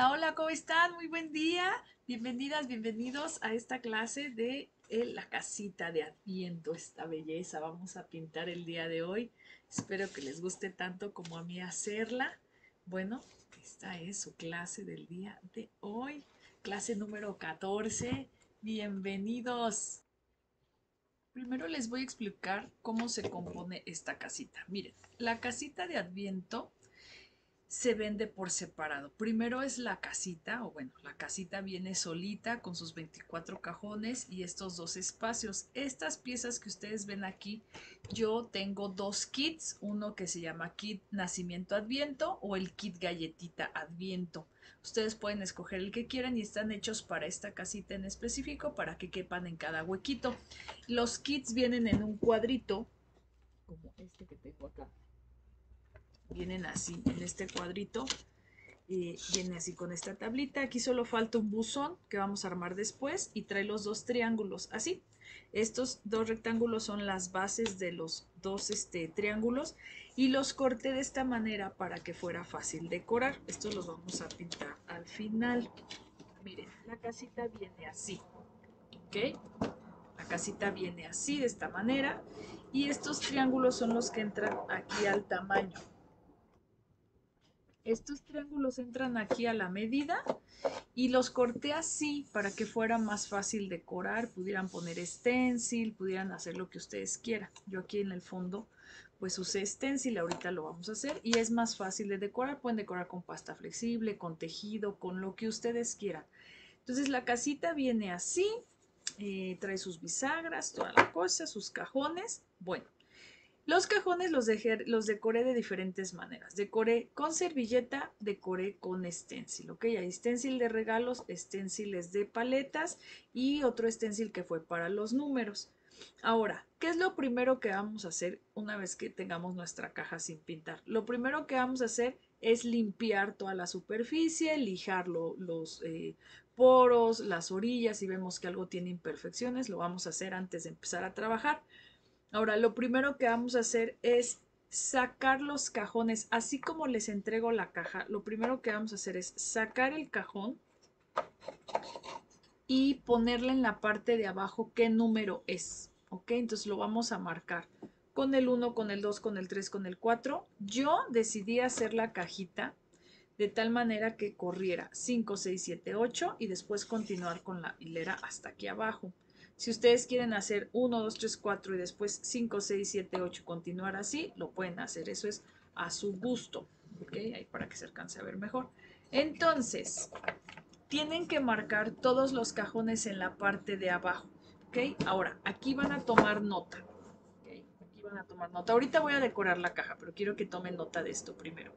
Hola, hola, ¿cómo están? Muy buen día. Bienvenidas, bienvenidos a esta clase de la casita de Adviento, esta belleza. Vamos a pintar el día de hoy. Espero que les guste tanto como a mí hacerla. Bueno, esta es su clase del día de hoy, clase número 14. Bienvenidos. Primero les voy a explicar cómo se compone esta casita. Miren, la casita de Adviento se vende por separado. Primero es la casita, o bueno, la casita viene solita con sus 24 cajones y estos dos espacios. Estas piezas que ustedes ven aquí, yo tengo dos kits, uno que se llama kit Nacimiento Adviento o el kit Galletita Adviento. Ustedes pueden escoger el que quieran y están hechos para esta casita en específico para que quepan en cada huequito. Los kits vienen en un cuadrito, como este que tengo acá. Vienen así, en este cuadrito, viene así con esta tablita. Aquí solo falta un buzón que vamos a armar después y trae los dos triángulos, así. Estos dos rectángulos son las bases de los dos triángulos y los corté de esta manera para que fuera fácil decorar. Estos los vamos a pintar al final. Miren, la casita viene así, ¿ok? La casita viene así, de esta manera, y estos triángulos son los que entran aquí al tamaño. Estos triángulos entran aquí a la medida y los corté así para que fuera más fácil decorar, pudieran poner stencil, pudieran hacer lo que ustedes quieran. Yo aquí en el fondo pues usé stencil, ahorita lo vamos a hacer y es más fácil de decorar. Pueden decorar con pasta flexible, con tejido, con lo que ustedes quieran. Entonces la casita viene así, trae sus bisagras, toda la cosa, sus cajones. Bueno, los cajones los decoré de diferentes maneras. Decoré con servilleta, decoré con stencil, ¿ok? Hay stencil de regalos, stenciles de paletas y otro stencil que fue para los números. Ahora, ¿qué es lo primero que vamos a hacer una vez que tengamos nuestra caja sin pintar? Lo primero que vamos a hacer es limpiar toda la superficie, lijar los poros, las orillas. Si vemos que algo tiene imperfecciones, lo vamos a hacer antes de empezar a trabajar. Ahora, lo primero que vamos a hacer es sacar los cajones, así como les entrego la caja. Lo primero que vamos a hacer es sacar el cajón y ponerle en la parte de abajo qué número es, ¿ok? Entonces lo vamos a marcar con el 1, con el 2, con el 3, con el 4. Yo decidí hacer la cajita de tal manera que corriera 5, 6, 7, 8 y después continuar con la hilera hasta aquí abajo. Si ustedes quieren hacer 1, 2, 3, 4 y después 5, 6, 7, 8 y continuar así, lo pueden hacer. Eso es a su gusto, ¿ok? Ahí para que se alcance a ver mejor. Entonces, tienen que marcar todos los cajones en la parte de abajo, ¿ok? Ahora, aquí van a tomar nota, ¿ok? Aquí van a tomar nota. Ahorita voy a decorar la caja, pero quiero que tomen nota de esto primero.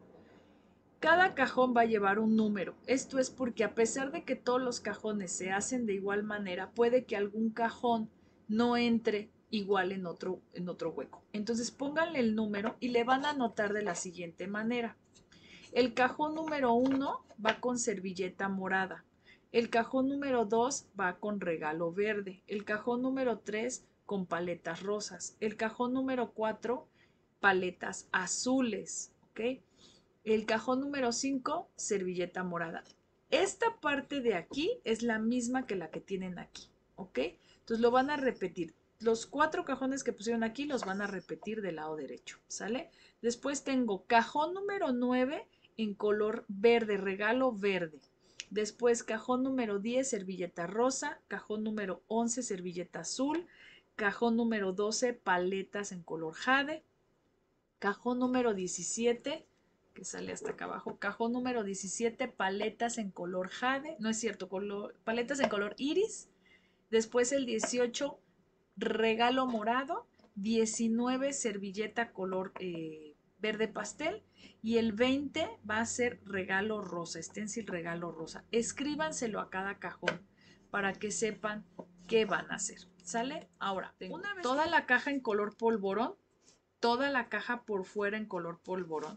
Cada cajón va a llevar un número. Esto es porque a pesar de que todos los cajones se hacen de igual manera, puede que algún cajón no entre igual en otro hueco. Entonces pónganle el número y le van a anotar de la siguiente manera. El cajón número 1 va con servilleta morada. El cajón número 2 va con regalo verde. El cajón número 3 con paletas rosas. El cajón número 4 paletas azules. ¿Ok? El cajón número 5, servilleta morada. Esta parte de aquí es la misma que la que tienen aquí, ¿ok? Entonces lo van a repetir. Los 4 cajones que pusieron aquí los van a repetir del lado derecho, ¿sale? Después tengo cajón número 9 en color verde, regalo verde. Después cajón número 10, servilleta rosa. Cajón número 11, servilleta azul. Cajón número 12, paletas en color jade. Cajón número 17, que sale hasta acá abajo. Cajón número 17, paletas en color jade. No es cierto, paletas en color iris. Después el 18, regalo morado. 19, servilleta color verde pastel. Y el 20 va a ser regalo rosa, stencil regalo rosa. Escríbanselo a cada cajón para que sepan qué van a hacer. ¿Sale? Ahora, tengo toda la caja en color polvorón, toda la caja por fuera en color polvorón.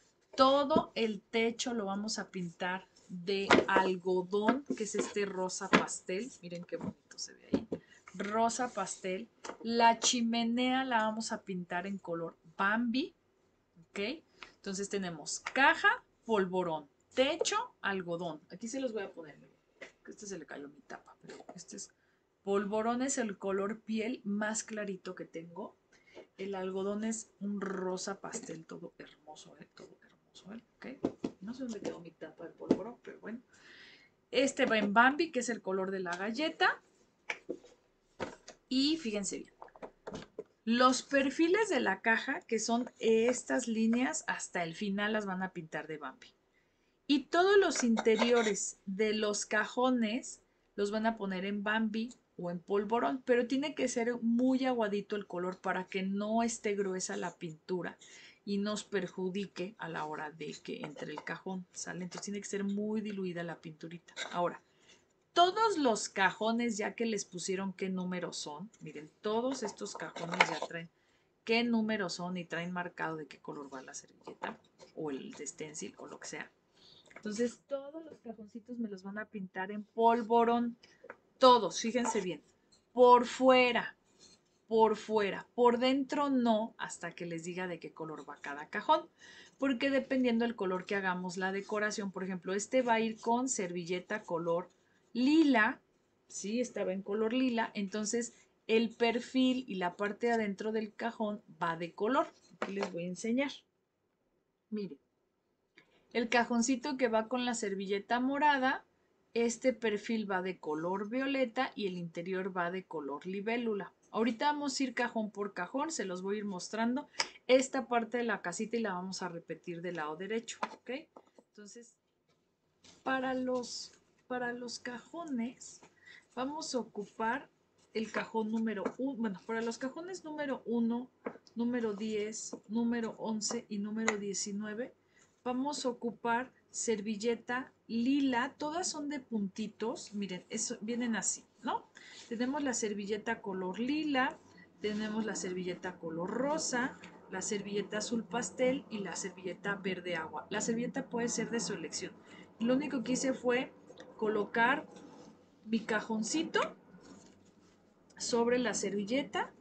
Todo el techo lo vamos a pintar de algodón, que es este rosa pastel. Miren qué bonito se ve ahí. Rosa pastel. La chimenea la vamos a pintar en color Bambi. ¿Ok? Entonces tenemos caja, polvorón, techo, algodón. Aquí se los voy a poner. Este se le cayó mi tapa, pero este es polvorón, es el color piel más clarito que tengo. El algodón es un rosa pastel, todo hermoso, todo hermoso, ¿ok? No sé dónde quedó mi tapa de polvorón, pero bueno. Este va en Bambi, que es el color de la galleta. Y fíjense bien, los perfiles de la caja, que son estas líneas, hasta el final las van a pintar de Bambi. Y todos los interiores de los cajones los van a poner en Bambi o en polvorón, pero tiene que ser muy aguadito el color para que no esté gruesa la pintura y nos perjudique a la hora de que entre el cajón, ¿sale? Entonces tiene que ser muy diluida la pinturita. Ahora, todos los cajones ya que les pusieron qué números son, miren, todos estos cajones ya traen qué números son y traen marcado de qué color va la servilleta o el de stencil o lo que sea. Entonces todos los cajoncitos me los van a pintar en polvorón, todos, fíjense bien, por fuera, por dentro no, hasta que les diga de qué color va cada cajón, porque dependiendo del color que hagamos la decoración, por ejemplo, este va a ir con servilleta color lila, sí, estaba en color lila, entonces el perfil y la parte de adentro del cajón va de color. Aquí les voy a enseñar. Miren, el cajoncito que va con la servilleta morada, este perfil va de color violeta y el interior va de color libélula. Ahorita vamos a ir cajón por cajón, se los voy a ir mostrando. Esta parte de la casita y la vamos a repetir del lado derecho, ¿ok? Entonces, para los cajones vamos a ocupar el cajón número 1, bueno, para los cajones número 1, número 10, número 11 y número 19, vamos a ocupar servilleta lila, todas son de puntitos, miren, eso, vienen así, ¿no? Tenemos la servilleta color lila, tenemos la servilleta color rosa, la servilleta azul pastel y la servilleta verde agua. La servilleta puede ser de su elección. Lo único que hice fue colocar mi cajoncito sobre la servilleta,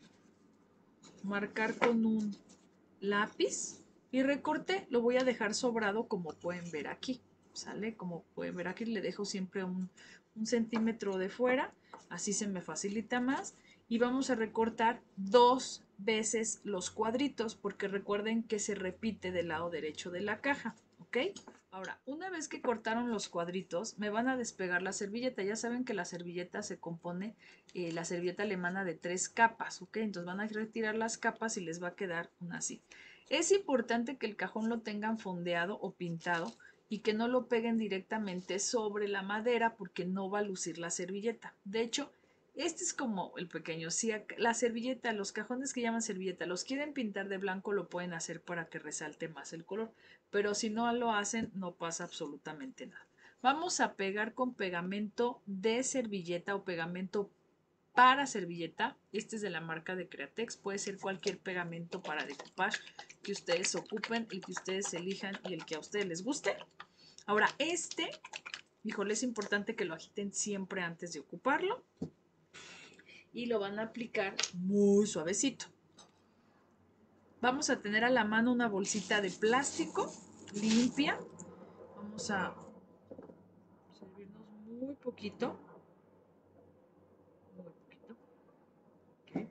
marcar con un lápiz y recorté. Lo voy a dejar sobrado como pueden ver aquí. ¿Sale? Como pueden ver aquí le dejo siempre un centímetro de fuera. Así se me facilita más. Y vamos a recortar 2 veces los cuadritos porque recuerden que se repite del lado derecho de la caja. ¿Ok? Ahora, una vez que cortaron los cuadritos, me van a despegar la servilleta. Ya saben que la servilleta se compone, la servilleta alemana, de 3 capas, ¿ok? Entonces van a retirar las capas y les va a quedar una así. Es importante que el cajón lo tengan fondeado o pintado y que no lo peguen directamente sobre la madera porque no va a lucir la servilleta. De hecho, este es como el pequeño. Si la servilleta, los cajones que llaman servilleta, los quieren pintar de blanco, lo pueden hacer para que resalte más el color. Pero si no lo hacen, no pasa absolutamente nada. Vamos a pegar con pegamento de servilleta o pegamento para servilleta. Este es de la marca de Createx. Puede ser cualquier pegamento para decoupage que ustedes ocupen, el que ustedes elijan y el que a ustedes les guste. Ahora híjole, es importante que lo agiten siempre antes de ocuparlo. Y lo van a aplicar muy suavecito. Vamos a tener a la mano una bolsita de plástico limpia. Vamos a servirnos muy poquito. Muy poquito. Okay.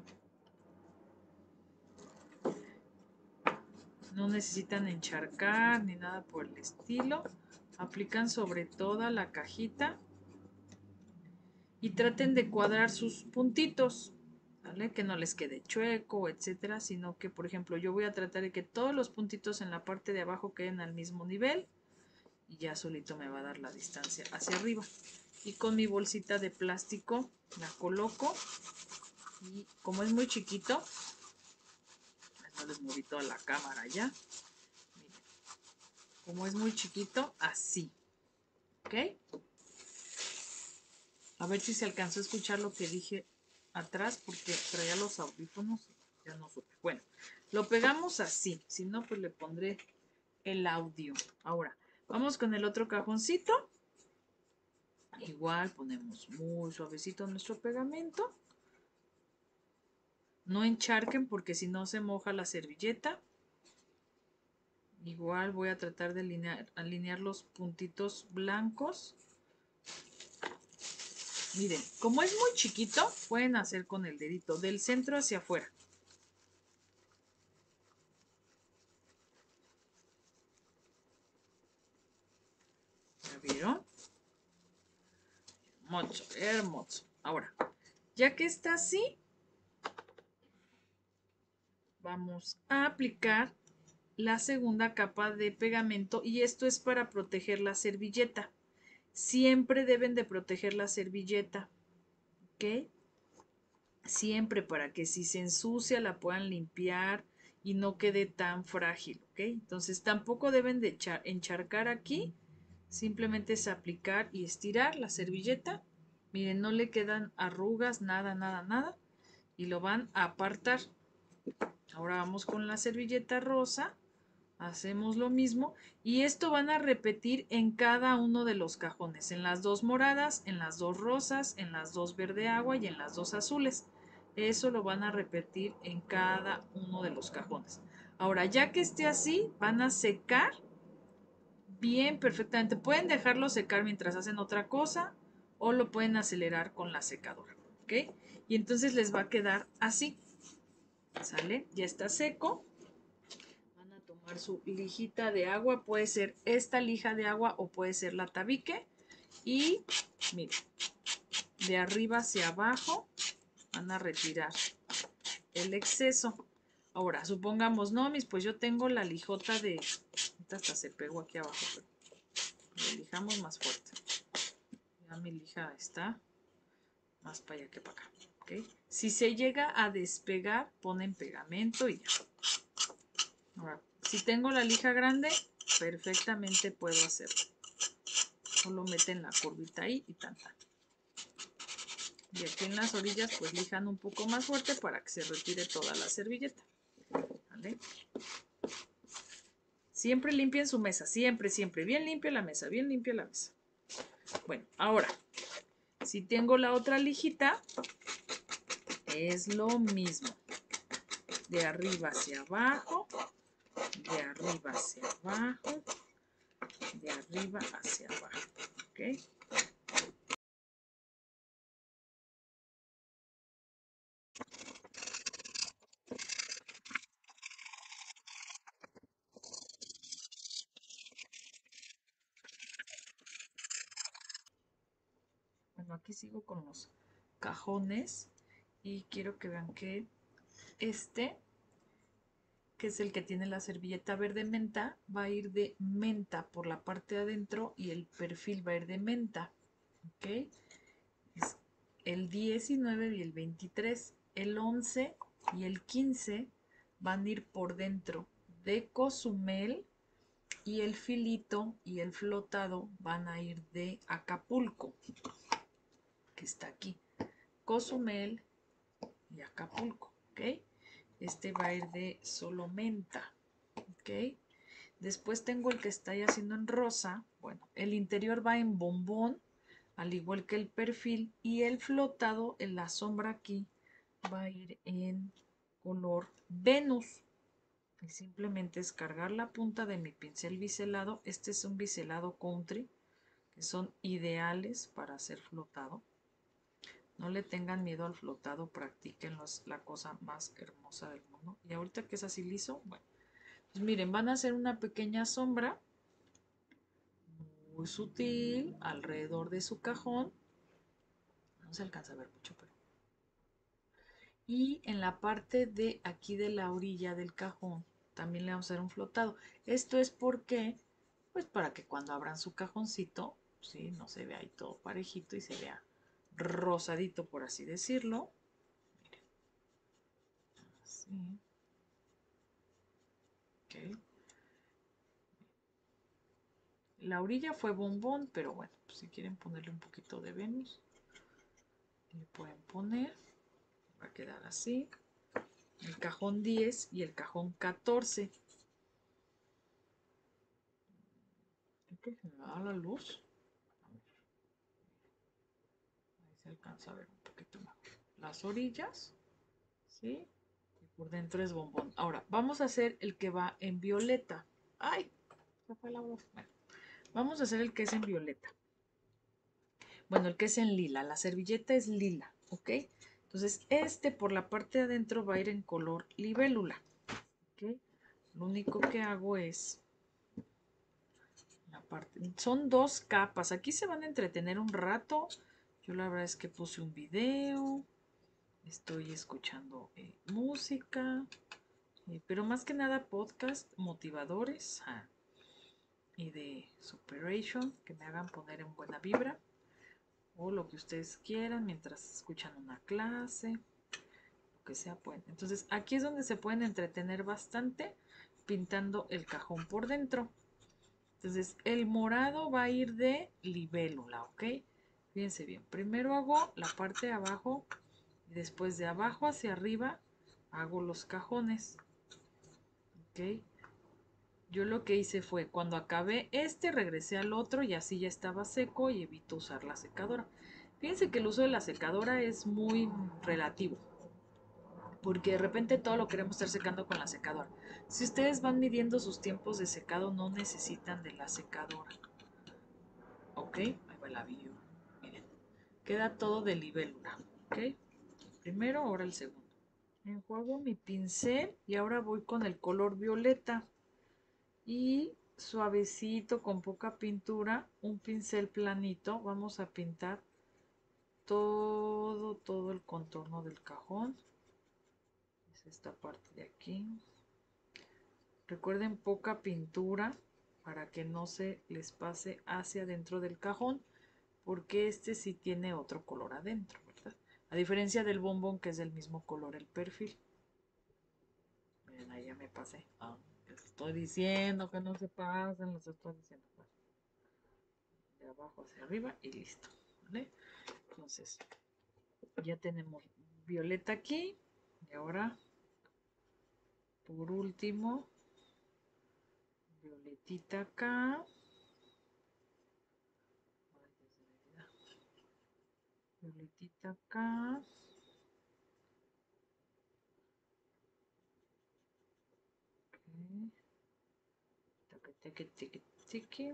No necesitan encharcar ni nada por el estilo. Aplican sobre toda la cajita y traten de cuadrar sus puntitos, ¿vale? Que no les quede chueco, etcétera, sino que, por ejemplo, yo voy a tratar de que todos los puntitos en la parte de abajo queden al mismo nivel y ya solito me va a dar la distancia hacia arriba. Y con mi bolsita de plástico la coloco y como es muy chiquito, no les moví toda la cámara ya. Miren, como es muy chiquito, así, ¿ok? A ver si se alcanzó a escuchar lo que dije atrás porque traía los audífonos y ya no supe. Bueno, lo pegamos así, si no pues le pondré el audio. Ahora, vamos con el otro cajoncito. Igual ponemos muy suavecito nuestro pegamento. No encharquen porque si no se moja la servilleta. Igual voy a tratar de alinear los puntitos blancos. Miren, como es muy chiquito, pueden hacer con el dedito del centro hacia afuera. ¿Ya vieron? Hermoso, hermoso. Ahora, ya que está así, vamos a aplicar la segunda capa de pegamento y esto es para proteger la servilleta. Siempre deben de proteger la servilleta, ¿ok? Siempre para que si se ensucia la puedan limpiar y no quede tan frágil, ¿ok? Entonces tampoco deben de encharcar aquí, simplemente es aplicar y estirar la servilleta. Miren, no le quedan arrugas, nada, nada, nada. Y lo van a apartar. Ahora vamos con la servilleta rosa. Hacemos lo mismo y esto van a repetir en cada uno de los cajones, en las dos moradas, en las dos rosas, en las dos verde agua y en las dos azules. Eso lo van a repetir en cada uno de los cajones. Ahora, ya que esté así, van a secar bien perfectamente. Pueden dejarlo secar mientras hacen otra cosa o lo pueden acelerar con la secadora, ¿ok? Y entonces les va a quedar así, ¿sale? Ya está seco. Van a tomar su lijita de agua, puede ser esta lija de agua o puede ser la tabique. Y miren, de arriba hacia abajo van a retirar el exceso. Ahora, supongamos, no, pues yo tengo la lijota de... Esta hasta se pegó aquí abajo, pero le lijamos más fuerte. Ya mi lija está más para allá que para acá. ¿Okay? Si se llega a despegar, ponen pegamento y ya. Ahora, si tengo la lija grande, perfectamente puedo hacerlo. Solo meten la curvita ahí y tan. Y aquí en las orillas pues lijan un poco más fuerte para que se retire toda la servilleta. ¿Vale? Siempre limpien su mesa, siempre, siempre. Bien limpia la mesa, bien limpia la mesa. Bueno, ahora, si tengo la otra lijita, es lo mismo. De arriba hacia abajo, de arriba hacia abajo, de arriba hacia abajo. ¿Ok? Bueno, aquí sigo con los cajones y quiero que vean que este, que es el que tiene la servilleta verde menta, va a ir de menta por la parte de adentro y el perfil va a ir de menta. ¿Ok? Es el 19 y el 23. El 11 y el 15 van a ir por dentro de Cozumel y el filito y el flotado van a ir de Acapulco, que está aquí. Cozumel y Acapulco, ¿ok? Este va a ir de solo menta, ¿ok? Después tengo el que está ya haciendo en rosa. Bueno, el interior va en bombón, al igual que el perfil, y el flotado en la sombra aquí va a ir en color Venus. Y simplemente es cargar la punta de mi pincel biselado. Este es un biselado country, que son ideales para hacer flotado. No le tengan miedo al flotado, practíquenlo, es la cosa más hermosa del mundo. Y ahorita que es así liso, bueno, pues miren, van a hacer una pequeña sombra muy sutil alrededor de su cajón. No se alcanza a ver mucho, pero... Y en la parte de aquí de la orilla del cajón también le vamos a hacer un flotado. Esto es porque, pues para que cuando abran su cajoncito, ¿sí? No se vea ahí todo parejito y se vea rosadito, por así decirlo. Miren, así. Ok. La orilla fue bombón, pero bueno, pues si quieren ponerle un poquito de Venus, le pueden poner. Va a quedar así. El cajón 10 y el cajón 14. Creo que se me da la luz. A ver, ahí se alcanza a ver un poquito mejor. Las orillas, ¿sí? Y por dentro es bombón. Ahora, vamos a hacer el que va en violeta. ¡Ay! Se fue la voz. Bueno, vamos a hacer el que es en violeta. Bueno, el que es en lila. La servilleta es lila, ¿ok? Entonces, este por la parte de adentro va a ir en color libélula, ¿ok? Lo único que hago es la parte. Son dos capas. Aquí se van a entretener un rato. Yo la verdad es que puse un video. Estoy escuchando música. Pero más que nada podcast motivadores y de superation que me hagan poner en buena vibra o lo que ustedes quieran mientras escuchan una clase, lo que sea pueden. Entonces aquí es donde se pueden entretener bastante pintando el cajón por dentro. Entonces el morado va a ir de libélula, ¿ok? Fíjense bien, primero hago la parte de abajo y después de abajo hacia arriba hago los cajones, ¿ok? Yo lo que hice fue, cuando acabé este, regresé al otro y así ya estaba seco y evito usar la secadora. Fíjense que el uso de la secadora es muy relativo, porque de repente todo lo queremos estar secando con la secadora. Si ustedes van midiendo sus tiempos de secado, no necesitan de la secadora. ¿Ok? Ahí va el avión. Miren, queda todo de libélula. ¿Ok? Primero, ahora el segundo. Enjuago mi pincel y ahora voy con el color violeta. Y suavecito, con poca pintura, un pincel planito, vamos a pintar todo el contorno del cajón. Es esta parte de aquí. Recuerden poca pintura para que no se les pase hacia adentro del cajón, porque este sí tiene otro color adentro, ¿verdad? A diferencia del bombón, que es del mismo color el perfil. Miren, ahí ya me pasé. Les estoy diciendo que no se pasen, les estoy diciendo. De abajo hacia arriba y listo, ¿vale? Entonces, ya tenemos violeta aquí. Y ahora, por último, violetita acá. Violetita acá. Okay. Teque, teque, teque.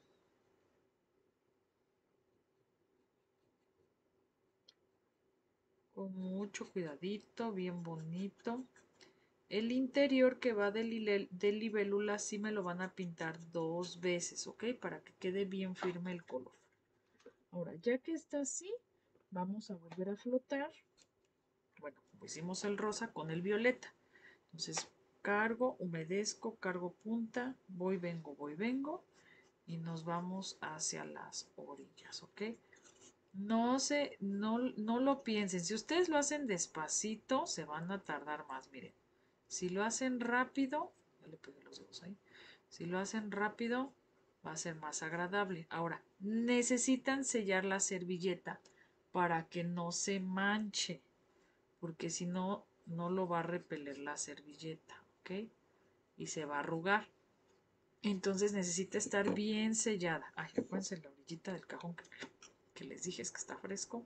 Con mucho cuidadito, bien bonito. El interior que va de libélula sí me lo van a pintar dos veces, ¿ok? Para que quede bien firme el color. Ahora, ya que está así, vamos a volver a flotar. Bueno, hicimos el rosa con el violeta. Entonces, cargo, humedezco, cargo punta, voy, vengo. Y nos vamos hacia las orillas, ¿ok? No lo piensen. Si ustedes lo hacen despacito, se van a tardar más. Miren, si lo hacen rápido, ya le pegué los dedos ahí. Si lo hacen rápido, va a ser más agradable. Ahora, necesitan sellar la servilleta para que no se manche, porque si no, no lo va a repeler la servilleta, ¿ok? Y se va a arrugar. Entonces necesita estar bien sellada. Ay, acuérdense la orillita del cajón que les dije es que está fresco.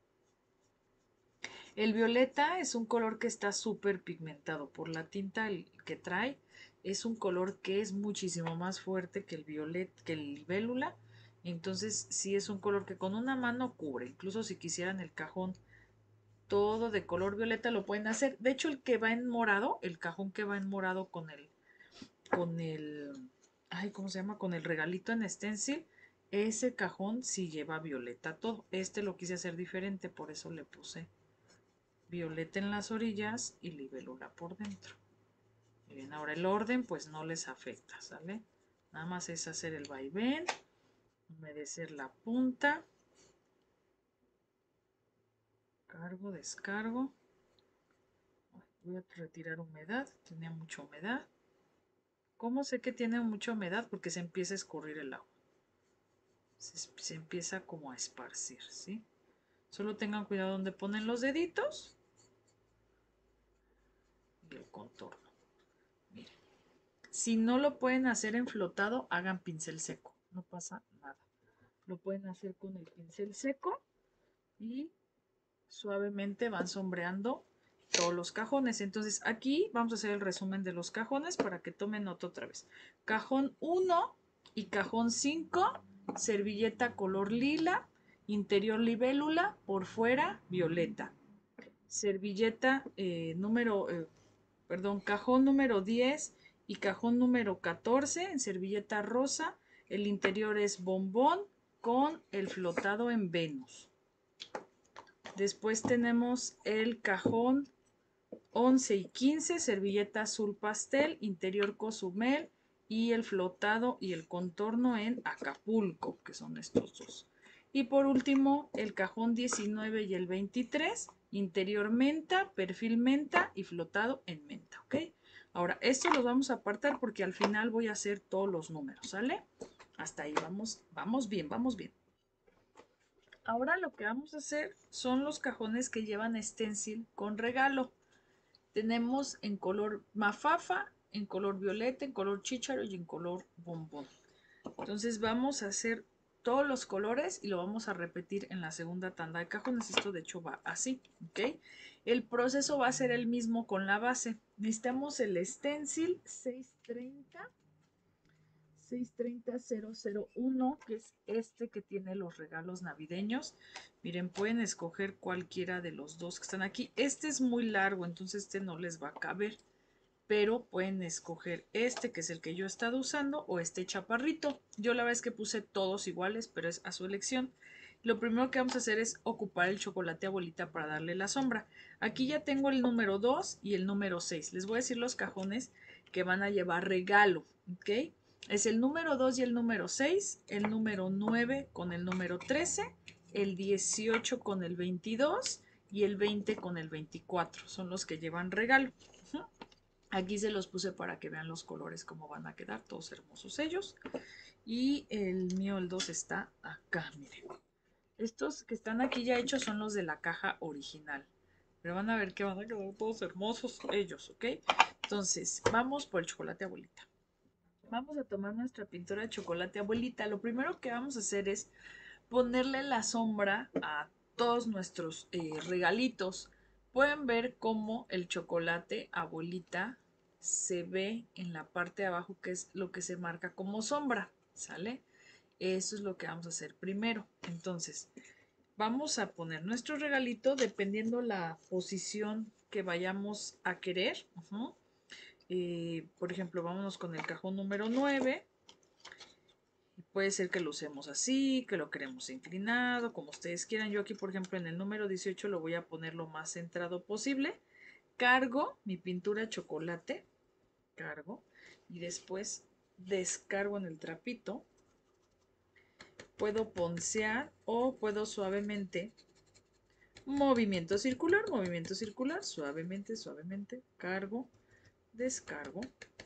El violeta es un color que está súper pigmentado por la tinta que trae. Es un color que es muchísimo más fuerte que el violet, que el libélula. Entonces sí es un color que con una mano cubre. Incluso si quisieran el cajón todo de color violeta lo pueden hacer. De hecho el que va en morado, el cajón que va en morado con el, ay, ¿cómo se llama? Con el regalito en stencil, ese cajón sí lleva violeta todo. Este lo quise hacer diferente, por eso le puse violeta en las orillas y libélula por dentro. Y bien, ahora el orden pues no les afecta, ¿sale? Nada más es hacer el vaivén, humedecer la punta, cargo, descargo. Voy a retirar humedad, tenía mucha humedad. ¿Cómo sé que tiene mucha humedad? Porque se empieza a escurrir el agua. Se empieza como a esparcir, ¿sí? Solo tengan cuidado donde ponen los deditos y el contorno. Miren. Si no lo pueden hacer en flotado, hagan pincel seco. No pasa nada. Lo pueden hacer con el pincel seco y suavemente van sombreando todos los cajones. Entonces aquí vamos a hacer el resumen de los cajones para que tomen nota otra vez. Cajón 1 y cajón 5, servilleta color lila, interior libélula, por fuera violeta. Servilleta cajón número 10 y cajón número 14 en servilleta rosa. El interior es bombón con el flotado en Venus. Después tenemos el cajón 11 y 15, servilleta azul pastel, interior cozumel y el flotado y el contorno en Acapulco, que son estos dos. Y por último, el cajón 19 y el 23, interior menta, perfil menta y flotado en menta, ¿ok? Ahora, esto lo vamos a apartar porque al final voy a hacer todos los números, ¿sale? Hasta ahí vamos bien, vamos bien. Ahora lo que vamos a hacer son los cajones que llevan stencil con regalo. Tenemos en color mafafa, en color violeta, en color chícharo y en color bombón. Entonces vamos a hacer todos los colores y lo vamos a repetir en la segunda tanda de cajones. Esto de hecho va así, ¿ok? El proceso va a ser el mismo con la base. Necesitamos el stencil 630-001, que es este que tiene los regalos navideños. Miren, pueden escoger cualquiera de los dos que están aquí. Este es muy largo, entonces este no les va a caber, pero pueden escoger este, que es el que yo he estado usando, o este chaparrito. Yo la verdad es que puse todos iguales, pero es a su elección. Lo primero que vamos a hacer es ocupar el chocolate abuelita para darle la sombra. Aquí ya tengo el número 2 y el número 6. Les voy a decir los cajones que van a llevar regalo, ¿ok? Es el número 2 y el número 6, el número 9 con el número 13, el 18 con el 22 y el 20 con el 24. Son los que llevan regalo. Aquí se los puse para que vean los colores cómo van a quedar, todos hermosos ellos. Y el mío, el 2, está acá, miren. Estos que están aquí ya hechos son los de la caja original. Pero van a ver que van a quedar todos hermosos ellos, ¿ok? Entonces, vamos por el chocolate abuelita. Vamos a tomar nuestra pintura de chocolate abuelita. Lo primero que vamos a hacer es ponerle la sombra a todos nuestros regalitos. Pueden ver cómo el chocolate abuelita se ve en la parte de abajo, que es lo que se marca como sombra, ¿sale? Eso es lo que vamos a hacer primero. Entonces, vamos a poner nuestro regalito dependiendo la posición que vayamos a querer. Por ejemplo, vámonos con el cajón número 9. Puede ser que lo usemos así, que lo queremos inclinado, como ustedes quieran. Yo aquí, por ejemplo, en el número 18 lo voy a poner lo más centrado posible. Cargo mi pintura chocolate, cargo, y después descargo en el trapito. Puedo poncear o puedo suavemente, movimiento circular, suavemente, suavemente, cargo, descargo,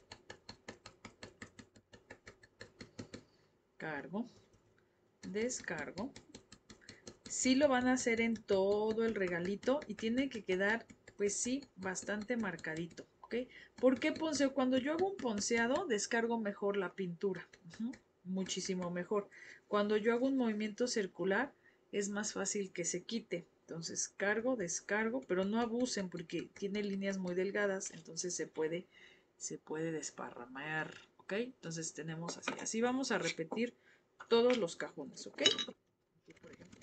cargo, descargo. Sí lo van a hacer en todo el regalito y tiene que quedar, pues sí, bastante marcadito, ¿ok? ¿Por qué ponceo? Cuando yo hago un ponceado, descargo mejor la pintura, muchísimo mejor. Cuando yo hago un movimiento circular, es más fácil que se quite. Entonces cargo, descargo, pero no abusen porque tiene líneas muy delgadas, entonces se puede desparramar, ¿ok? Entonces tenemos así. Así vamos a repetir todos los cajones, ¿ok? Aquí, por ejemplo.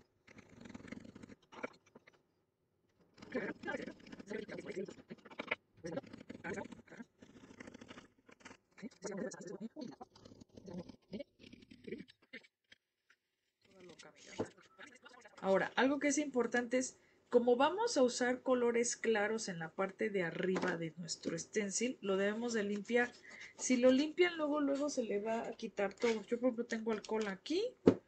Ahora, algo que es importante es, como vamos a usar colores claros en la parte de arriba de nuestro stencil, lo debemos de limpiar. Si lo limpian, luego se le va a quitar todo. Yo, por ejemplo, tengo alcohol aquí.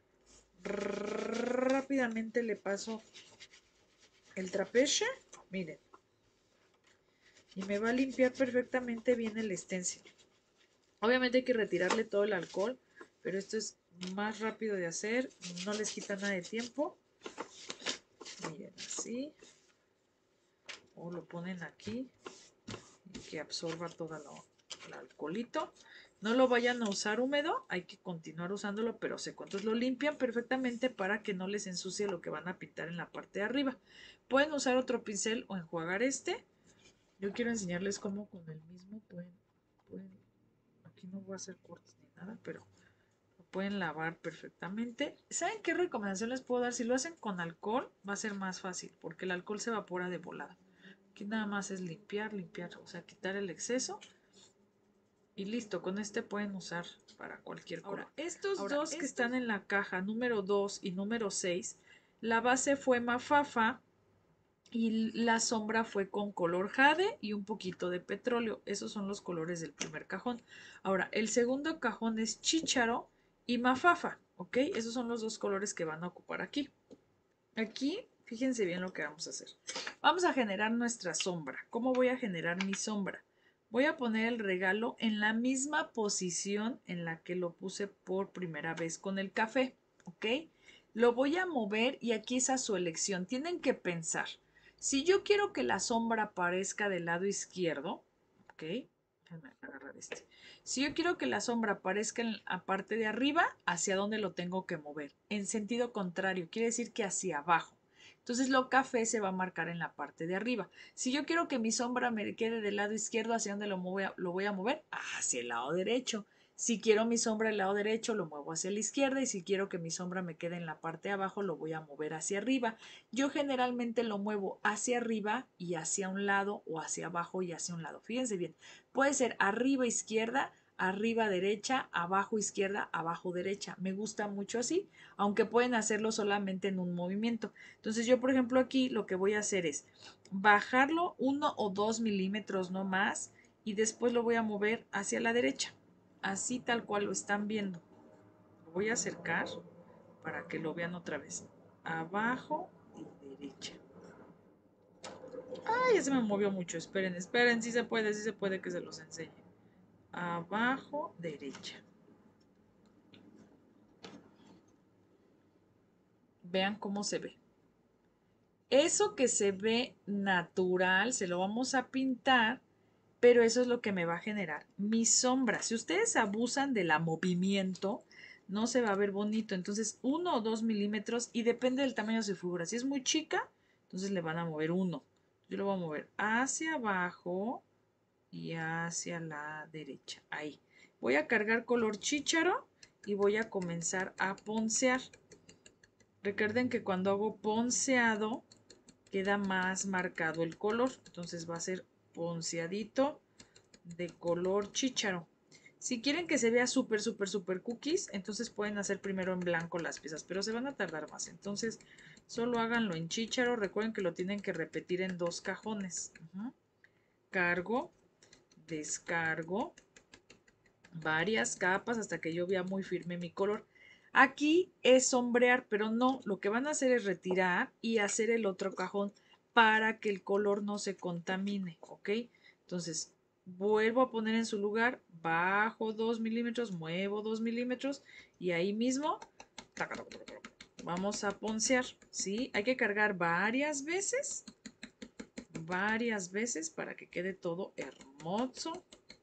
Rápidamente le paso el trapeche, miren, y me va a limpiar perfectamente bien el stencil. Obviamente hay que retirarle todo el alcohol, pero esto es más rápido de hacer, no les quita nada de tiempo. Miren, así. O lo ponen aquí y que absorba toda el alcoholito. No lo vayan a usar húmedo, hay que continuar usándolo, pero seco. Entonces lo limpian perfectamente para que no les ensucie lo que van a pintar en la parte de arriba. Pueden usar otro pincel o enjuagar este. Yo quiero enseñarles cómo con el mismo pueden aquí no voy a hacer cortes ni nada, pero lo pueden lavar perfectamente. ¿Saben qué recomendación les puedo dar? Si lo hacen con alcohol, va a ser más fácil, porque el alcohol se evapora de volada. Aquí nada más es limpiar, o sea, quitar el exceso. Y listo, con este pueden usar para cualquier color. Ahora, estos dos que están en la caja, número 2 y número 6, la base fue mafafa y la sombra fue con color jade y un poquito de petróleo. Esos son los colores del primer cajón. Ahora, el segundo cajón es chícharo y mafafa, ¿ok? Esos son los dos colores que van a ocupar aquí. Aquí, fíjense bien lo que vamos a hacer. Vamos a generar nuestra sombra. ¿Cómo voy a generar mi sombra? Voy a poner el regalo en la misma posición en la que lo puse por primera vez con el café, ¿ok? Lo voy a mover y aquí es a su elección. Tienen que pensar. Si yo quiero que la sombra aparezca del lado izquierdo, ¿ok? Déjenme agarrar este. Si yo quiero que la sombra aparezca en la parte de arriba, ¿hacia dónde lo tengo que mover? En sentido contrario, quiere decir que hacia abajo. Entonces lo café se va a marcar en la parte de arriba. Si yo quiero que mi sombra me quede del lado izquierdo, ¿hacia dónde lo voy a mover? Hacia el lado derecho. Si quiero mi sombra del lado derecho, lo muevo hacia la izquierda y si quiero que mi sombra me quede en la parte de abajo, lo voy a mover hacia arriba. Yo generalmente lo muevo hacia arriba y hacia un lado o hacia abajo y hacia un lado. Fíjense bien, puede ser arriba izquierda, arriba derecha, abajo izquierda, abajo derecha. Me gusta mucho así, aunque pueden hacerlo solamente en un movimiento. Entonces yo, por ejemplo, aquí lo que voy a hacer es bajarlo 1 o 2 milímetros no más y después lo voy a mover hacia la derecha. Así tal cual lo están viendo. Lo voy a acercar para que lo vean otra vez. Abajo y derecha. Ya se me movió mucho. Esperen, esperen. Sí se puede que se los enseñe. Abajo, derecha. Vean cómo se ve. Eso que se ve natural, se lo vamos a pintar, pero eso es lo que me va a generar mi sombra. Si ustedes abusan del movimiento, no se va a ver bonito. Entonces, 1 o 2 milímetros y depende del tamaño de su figura. Si es muy chica, entonces le van a mover 1. Yo lo voy a mover hacia abajo y hacia la derecha. Ahí. Voy a cargar color chícharo y voy a comenzar a poncear. Recuerden que cuando hago ponceado queda más marcado el color. Entonces va a ser ponceadito de color chícharo. Si quieren que se vea súper cookies, entonces pueden hacer primero en blanco las piezas, pero se van a tardar más. Entonces solo háganlo en chícharo. Recuerden que lo tienen que repetir en 2 cajones. Cargo, descargo, varias capas hasta que yo vea muy firme mi color. Aquí es sombrear, pero no, lo que van a hacer es retirar y hacer el otro cajón para que el color no se contamine, ¿ok? Entonces, vuelvo a poner en su lugar, bajo 2 milímetros, muevo 2 milímetros y ahí mismo vamos a poncear, ¿sí? Hay que cargar varias veces para que quede todo hermoso.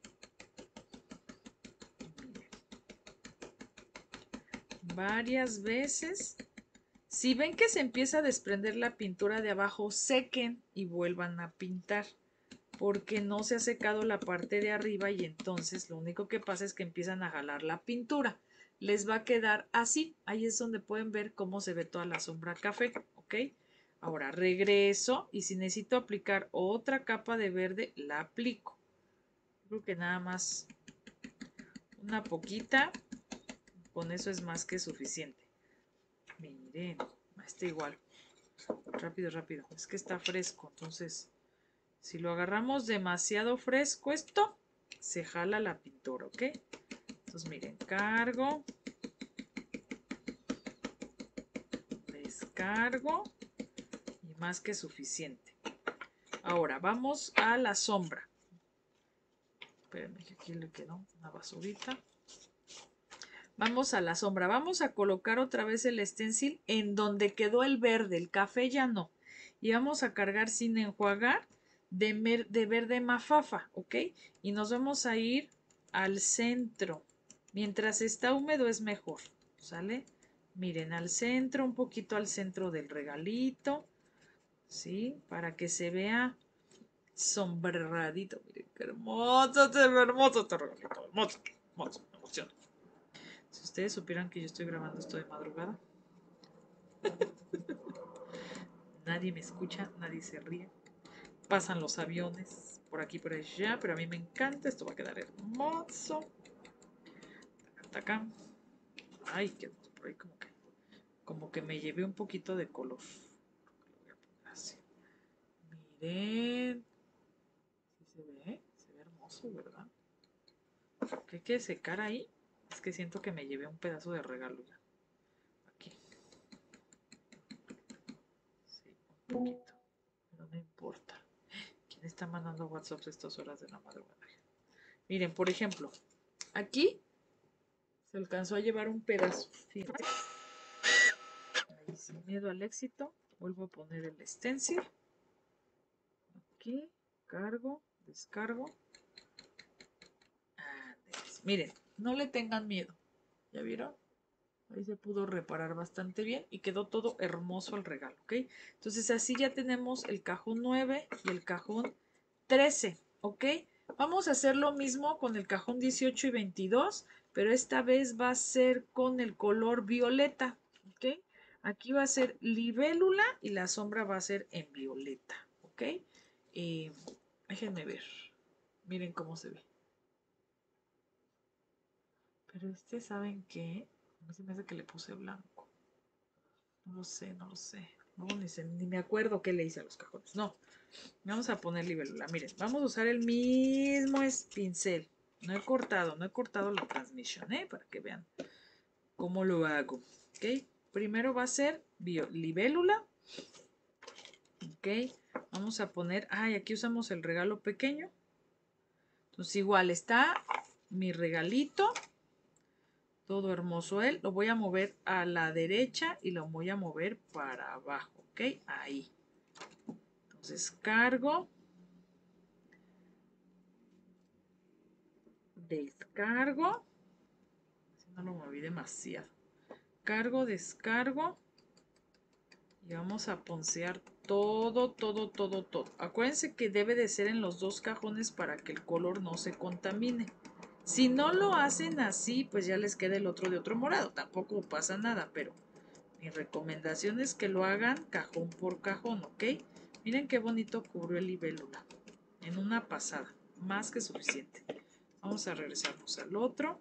Varias veces. Si ven que se empieza a desprender la pintura de abajo, sequen y vuelvan a pintar, porque no se ha secado la parte de arriba y entonces lo único que pasa es que empiezan a jalar la pintura. Les va a quedar así. Ahí es donde pueden ver cómo se ve toda la sombra café, ¿ok? Ahora regreso y si necesito aplicar otra capa de verde, la aplico. Creo que nada más una poquita, con eso es más que suficiente. Miren, está igual. Rápido, rápido. Es que está fresco. Entonces, si lo agarramos demasiado fresco, esto se jala la pintura, ¿ok? Entonces, miren, cargo. Descargo. Y más que suficiente. Ahora, vamos a la sombra. Espérenme que aquí le quedó una basurita. Vamos a la sombra. Vamos a colocar otra vez el stencil en donde quedó el verde. El café ya no. Y vamos a cargar sin enjuagar de verde mafafa, ¿ok? Y nos vamos a ir al centro. Mientras está húmedo es mejor, ¿sale? Miren, al centro, un poquito al centro del regalito, ¿sí? Para que se vea sombreradito. Miren, qué hermoso, se ve hermoso este regalito, hermoso, hermoso, me emociona. Si ustedes supieran que yo estoy grabando esto de madrugada, nadie me escucha, nadie se ríe. Pasan los aviones por aquí por allá, pero a mí me encanta. Esto va a quedar hermoso. Acá. Ay, qué por ahí como que me llevé un poquito de color. Así. Miren. ¿Sí se ve? Se ve hermoso, ¿verdad? ¿Qué hay que secar ahí? Es que siento que me llevé un pedazo de regalo ya. Aquí. Sí, un poquito. Pero no importa. ¿Quién está mandando WhatsApp a estas horas de la madrugada? Miren, por ejemplo, aquí se alcanzó a llevar un pedazo. Fíjense. Ahí, sin miedo al éxito, vuelvo a poner el stencil. Aquí, cargo, descargo. Miren, no le tengan miedo. ¿Ya vieron? Ahí se pudo reparar bastante bien y quedó todo hermoso el regalo, ¿ok? Entonces así ya tenemos el cajón 9 y el cajón 13, ¿ok? Vamos a hacer lo mismo con el cajón 18 y 22, pero esta vez va a ser con el color violeta, ¿ok? Aquí va a ser libélula y la sombra va a ser en violeta, ¿ok? Déjenme ver. Miren cómo se ve. Pero ¿saben qué? A mí se me hace que le puse blanco. No lo sé, no lo sé. No, ni me acuerdo qué le hice a los cajones. No, vamos a poner libélula. Miren, vamos a usar el mismo pincel. No he cortado la transmisión, ¿eh? Para que vean cómo lo hago. ¿Ok? Primero va a ser libélula. ¿Ok? Vamos a poner... Ay, aquí usamos el regalo pequeño. Entonces igual está mi regalito. Todo hermoso él. Lo voy a mover a la derecha y lo voy a mover para abajo. ¿Ok? Ahí. Entonces cargo. Descargo. Si no lo moví demasiado. Cargo, descargo. Y vamos a poncear todo, todo, todo, todo. Acuérdense que debe de ser en los dos cajones para que el color no se contamine. Si no lo hacen así, pues ya les queda el otro de otro morado. Tampoco pasa nada, pero mi recomendación es que lo hagan cajón por cajón, ¿ok? Miren qué bonito cubrió el libélula. En una pasada. Más que suficiente. Vamos a regresarnos al otro.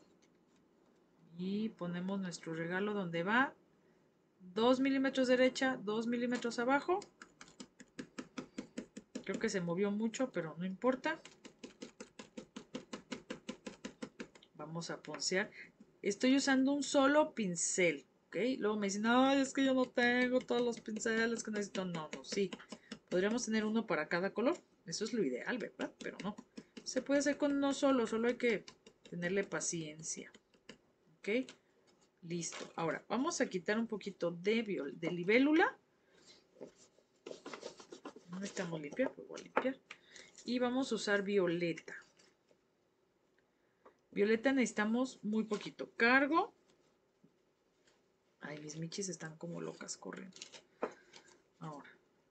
Y ponemos nuestro regalo donde va. 2 milímetros derecha, 2 milímetros abajo. Creo que se movió mucho, pero no importa. Vamos a poncear. Estoy usando un solo pincel, ¿ok? Luego me dicen, ay, es que yo no tengo todos los pinceles que necesito. No, no, sí. Podríamos tener uno para cada color. Eso es lo ideal, ¿verdad? Pero no. Se puede hacer con uno solo, solo hay que tenerle paciencia. ¿Ok? Listo. Ahora, vamos a quitar un poquito de libélula. No necesitamos limpiar, pues voy a limpiar. Y vamos a usar violeta. Violeta necesitamos muy poquito. Cargo. Ay, mis michis están como locas corriendo. Ahora.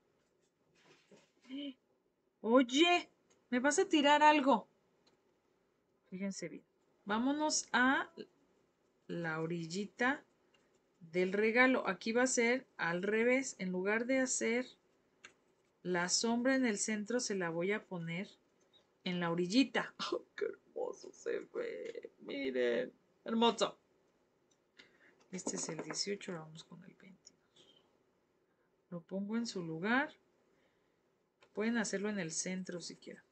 Oye, ¿me vas a tirar algo? Fíjense bien. Vámonos a la orillita del regalo. Aquí va a ser al revés. En lugar de hacer la sombra en el centro, se la voy a poner en la orillita. Oh, ¡qué hermoso se ve! Miren, hermoso. Este es el 18, vamos con el 22. Lo pongo en su lugar. Pueden hacerlo en el centro si quieren.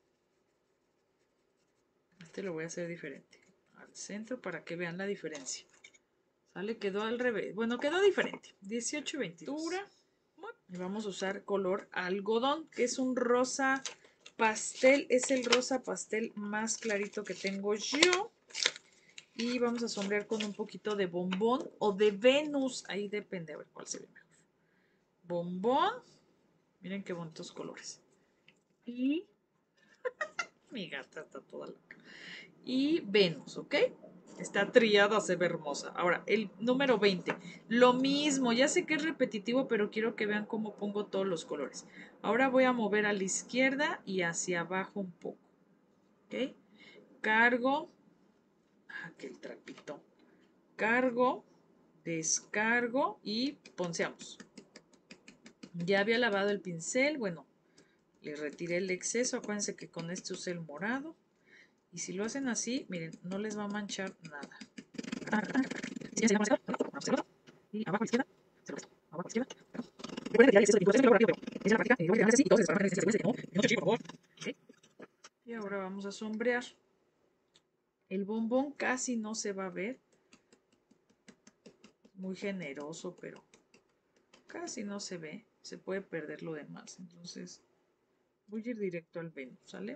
Este lo voy a hacer diferente. Al centro para que vean la diferencia. ¿Sale? Quedó al revés. Bueno, quedó diferente. 18 y 22. Y vamos a usar color algodón, que es un rosa pastel. Es el rosa pastel más clarito que tengo yo. Y vamos a sombrear con un poquito de bombón o de Venus. Ahí depende, a ver cuál se ve mejor. Bombón. Miren qué bonitos colores. y mi gata está toda loca. Y Venus, ¿ok? Esta tríada se ve hermosa. Ahora, el número 20. Lo mismo, ya sé que es repetitivo, pero quiero que vean cómo pongo todos los colores. Ahora voy a mover a la izquierda y hacia abajo un poco. ¿Ok? Cargo. Aquí el trapito. Cargo, descargo y ponceamos. Ya había lavado el pincel. Bueno, le retiré el exceso. Acuérdense que con este usé el morado. Y si lo hacen así, miren, no les va a manchar nada. Y abajo a la izquierda, abajo a la izquierda. Recuerden retirar el exceso de pintura. Esto es rápido, pero es la práctica y lo voy a dejar así y todos se desparraman en este segundo. No, por favor. ¿Okay? Y ahora vamos a sombrear. El bombón casi no se va a ver. Muy generoso, pero casi no se ve. Se puede perder lo demás. Entonces voy a ir directo al Venus, ¿sale?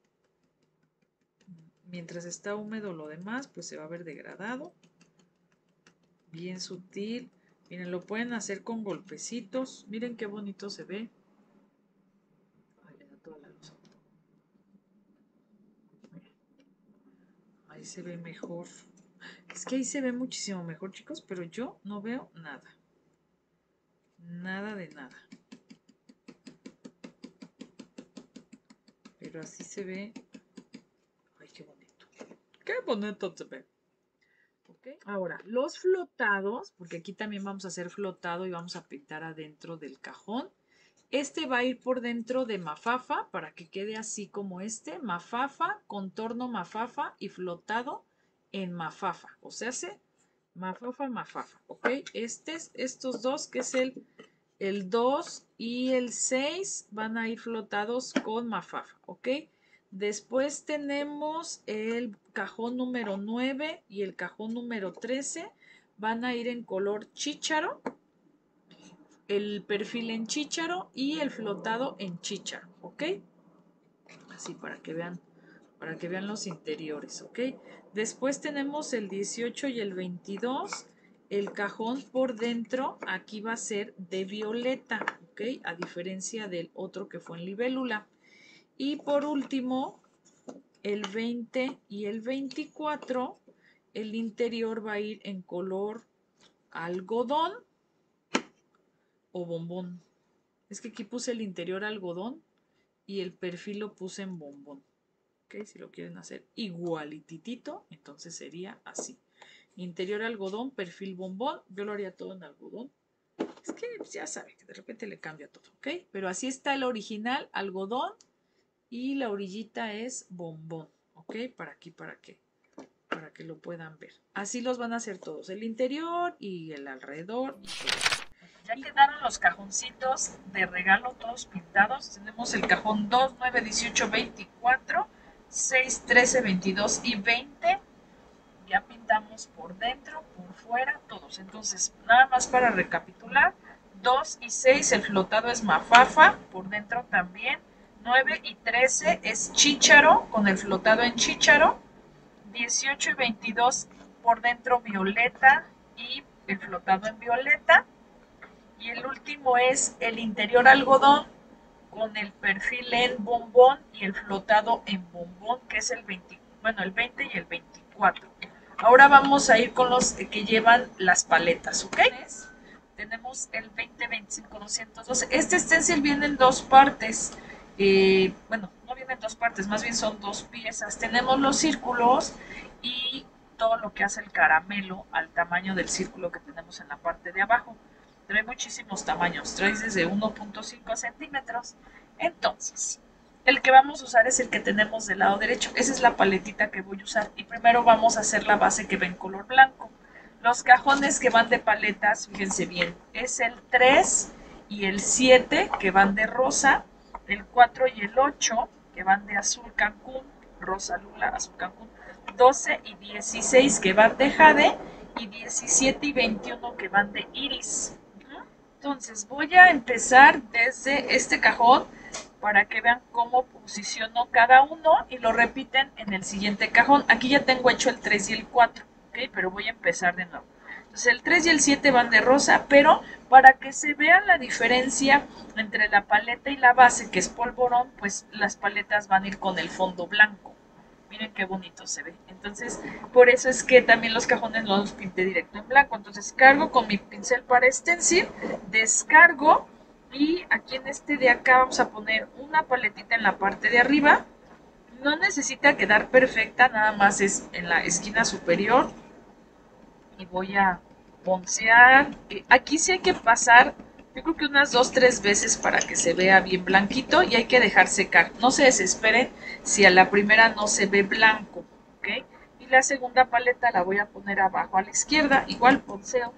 Mientras está húmedo lo demás, pues se va a ver degradado. Bien sutil. Miren, lo pueden hacer con golpecitos. Miren qué bonito se ve. Ay, le da toda la luz. Ahí se ve mejor. Es que ahí se ve muchísimo mejor, chicos, pero yo no veo nada. Nada de nada. Pero así se ve. Ay, qué bonito. Qué bonito se ve. ¿Okay? Ahora, los flotados, porque aquí también vamos a hacer flotado y vamos a pintar adentro del cajón. Este va a ir por dentro de mafafa para que quede así como este. Mafafa, contorno mafafa y flotado en mafafa. O sea, hace mafafa, mafafa. ¿Ok? Estos dos, que es el 2 y el 6, van a ir flotados con mafafa. ¿Ok? Después tenemos el cajón número 9 y el cajón número 13. Van a ir en color chícharo, el perfil en chícharo y el flotado en chícharo, ¿ok? Así para que vean los interiores, ¿ok? Después tenemos el 18 y el 22. El cajón por dentro aquí va a ser de violeta, ¿ok? A diferencia del otro que fue en libélula. Y por último, el 20 y el 24, el interior va a ir en color algodón o bombón. Es que aquí puse el interior algodón y el perfil lo puse en bombón. ¿Ok? Si lo quieren hacer igualititito, entonces sería así. Interior algodón, perfil bombón. Yo lo haría todo en algodón. Es que pues, ya saben que de repente le cambia todo, ¿ok? Pero así está el original, algodón, y la orillita es bombón, ¿ok? Para aquí, para que lo puedan ver. Así los van a hacer todos, el interior y el alrededor. Ya quedaron los cajoncitos de regalo todos pintados. Tenemos el cajón 2, 9, 18, 24, 6, 13, 22 y 20. Ya pintamos por dentro, por fuera, todos. Entonces, nada más para recapitular. 2 y 6, el flotado es mafafa, por dentro también. 9 y 13 es chícharo, con el flotado en chícharo. 18 y 22 por dentro violeta y el flotado en violeta. Y el último es el interior algodón con el perfil en bombón y el flotado en bombón, que es el 20, bueno, el 20 y el 24. Ahora vamos a ir con los que llevan las paletas, ¿ok? Tenemos el 2025 212. Este stencil viene en dos partes. Bueno, no viene en dos partes, más bien son dos piezas. Tenemos los círculos y todo lo que hace el caramelo al tamaño del círculo que tenemos en la parte de abajo. Trae muchísimos tamaños, trae desde 1.5 centímetros. Entonces, el que vamos a usar es el que tenemos del lado derecho. Esa es la paletita que voy a usar. Y primero vamos a hacer la base que va en color blanco. Los cajones que van de paletas, fíjense bien, es el 3 y el 7 que van de rosa, el 4 y el 8 que van de azul Cancún, rosa lula, azul Cancún, 12 y 16 que van de jade y 17 y 21 que van de iris. Entonces voy a empezar desde este cajón para que vean cómo posiciono cada uno y lo repiten en el siguiente cajón. Aquí ya tengo hecho el 3 y el 4, ¿ok? Pero voy a empezar de nuevo. Entonces Entonces el 3 y el 7 van de rosa, pero para que se vea la diferencia entre la paleta y la base, que es polvorón, pues las paletas van a ir con el fondo blanco. Miren qué bonito se ve. Entonces, por eso es que también los cajones los pinté directo en blanco. Entonces cargo con mi pincel para stencil, descargo y aquí en este de acá vamos a poner una paletita en la parte de arriba. No necesita quedar perfecta, nada más es en la esquina superior. Y voy a poncear. Aquí sí hay que pasar, yo creo que unas 2-3 veces para que se vea bien blanquito y hay que dejar secar. No se desesperen si a la primera no se ve blanco, ¿ok? Y la segunda paleta la voy a poner abajo a la izquierda, igual ponceo.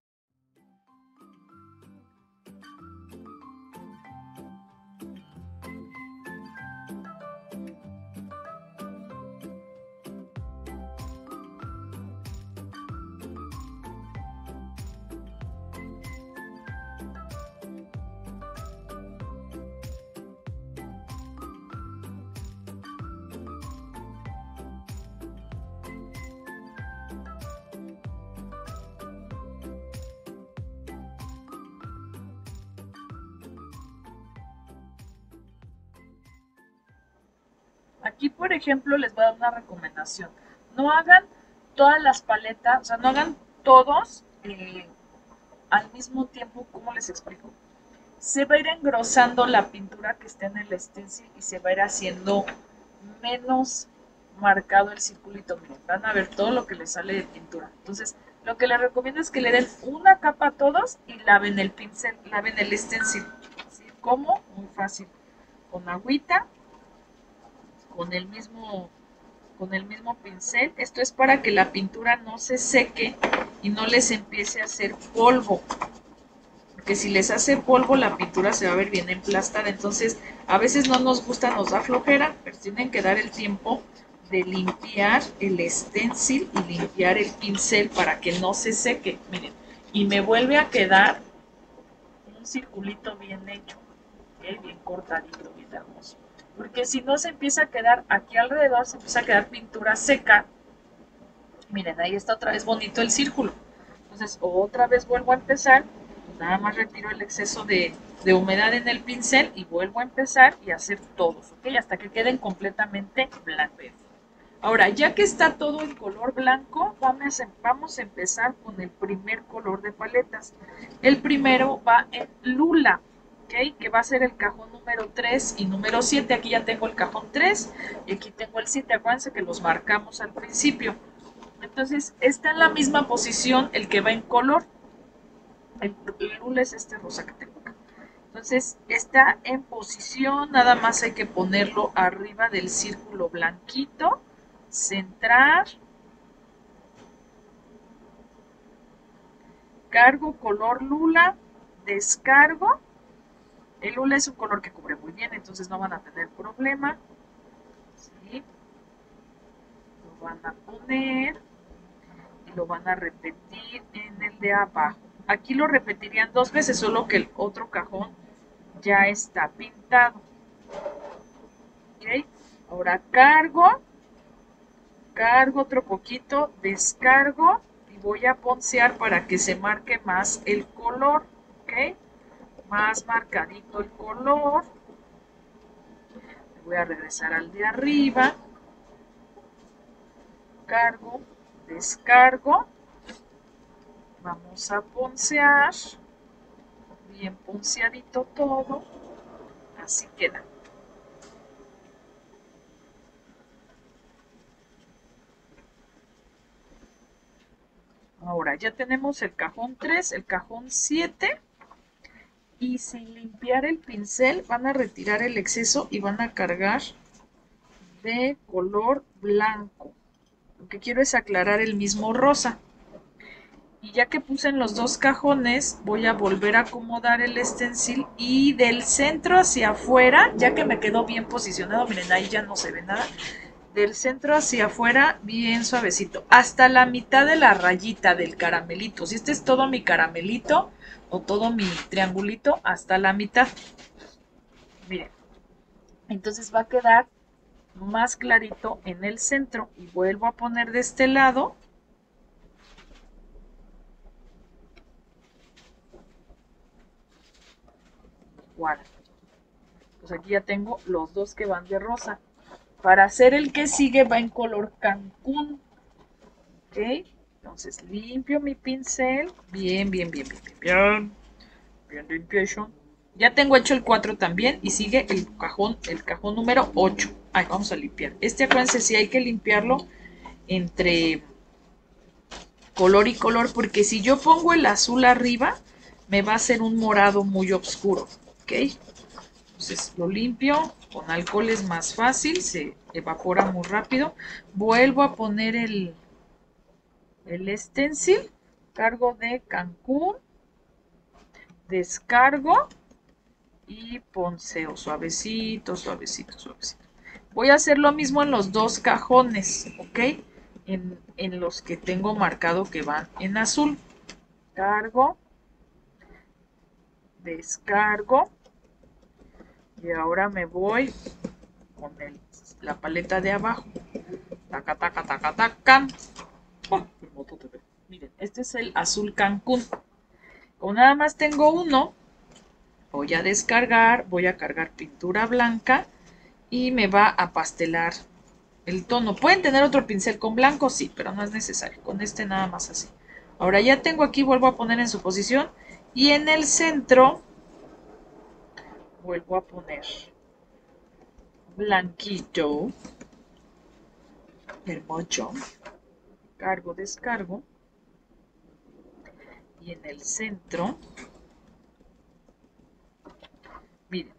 Aquí, por ejemplo, les voy a dar una recomendación. No hagan todas las paletas, o sea, no hagan todos al mismo tiempo. ¿Cómo les explico? Se va a ir engrosando la pintura que está en el stencil y se va a ir haciendo menos marcado el circulito. Miren, van a ver todo lo que les sale de pintura. Entonces, lo que les recomiendo es que le den una capa a todos y laven el pincel, laven el stencil. ¿Sí? ¿Cómo? Muy fácil. Con agüita, con el mismo pincel. Esto es para que la pintura no se seque y no les empiece a hacer polvo. Porque si les hace polvo la pintura se va a ver bien emplastada. Entonces a veces no nos gusta, nos da flojera, pero tienen que dar el tiempo de limpiar el stencil y limpiar el pincel para que no se seque. Miren, y me vuelve a quedar un circulito bien hecho, ¿okay? Bien cortadito, bien hermoso. Porque si no se empieza a quedar aquí alrededor, se empieza a quedar pintura seca. Miren, ahí está otra vez bonito el círculo. Entonces otra vez vuelvo a empezar. Nada más retiro el exceso de humedad en el pincel y vuelvo a empezar y hacer todos, ¿ok? Hasta que queden completamente blancos. Ahora, ya que está todo en color blanco, vamos a empezar con el primer color de paletas. El primero va en Lula, ¿ok? Que va a ser el cajón número 3 y número 7. Aquí ya tengo el cajón 3 y aquí tengo el 7. Acuérdense que los marcamos al principio. Entonces, está en la misma posición el que va en color. El Lula es este rosa que tengo acá. Entonces está en posición, nada más hay que ponerlo arriba del círculo blanquito, centrar, cargo color Lula, descargo. El Lula es un color que cubre muy bien, entonces no van a tener problema. ¿Sí? Lo van a poner y lo van a repetir en el de abajo. Aquí lo repetirían 2 veces, solo que el otro cajón ya está pintado. ¿Okay? Ahora cargo otro poquito, descargo y voy a poncear para que se marque más el color. ¿Ok? Más marcadito el color. Voy a regresar al de arriba. Cargo, descargo. Vamos a poncear. Bien ponceadito todo. Así queda. Ahora ya tenemos el cajón 3, el cajón 7 y sin limpiar el pincel van a retirar el exceso y van a cargar de color blanco. Lo que quiero es aclarar el mismo rosa. Y ya que puse en los dos cajones, voy a volver a acomodar el stencil y del centro hacia afuera, ya que me quedó bien posicionado, miren, ahí ya no se ve nada, del centro hacia afuera, bien suavecito, hasta la mitad de la rayita del caramelito. Si este es todo mi caramelito o todo mi triangulito, hasta la mitad. Miren, entonces va a quedar más clarito en el centro y vuelvo a poner de este lado. cuarto. Pues aquí ya tengo los dos que van de rosa. Para hacer el que sigue va en color Cancún. ¿Ok? Entonces limpio mi pincel. Bien, bien, bien, bien, bien, bien. Bien limpio. Ya tengo hecho el 4 también y sigue el cajón número 8. Ay, vamos a limpiar. Acuérdense, sí hay que limpiarlo entre color y color, porque si yo pongo el azul arriba, me va a hacer un morado muy oscuro. ¿Ok? Entonces lo limpio. Con alcohol es más fácil, se evapora muy rápido. Vuelvo a poner el stencil. Cargo de Cancún. Descargo. Y ponceo suavecito, suavecito, suavecito. Voy a hacer lo mismo en los dos cajones, ¿ok? En los que tengo marcado que van en azul. Cargo, descargo. Y ahora me voy con la paleta de abajo. Taca, taca, taca, taca. Oh, miren, este es el azul Cancún. Como nada más tengo uno, voy a descargar, voy a cargar pintura blanca y me va a pastelar el tono. ¿Pueden tener otro pincel con blanco? Sí, pero no es necesario. Con este nada más así. Ahora ya tengo aquí, vuelvo a poner en su posición. Y en el centro vuelvo a poner blanquito. Hermoso. Cargo, descargo. Y en el centro, miren.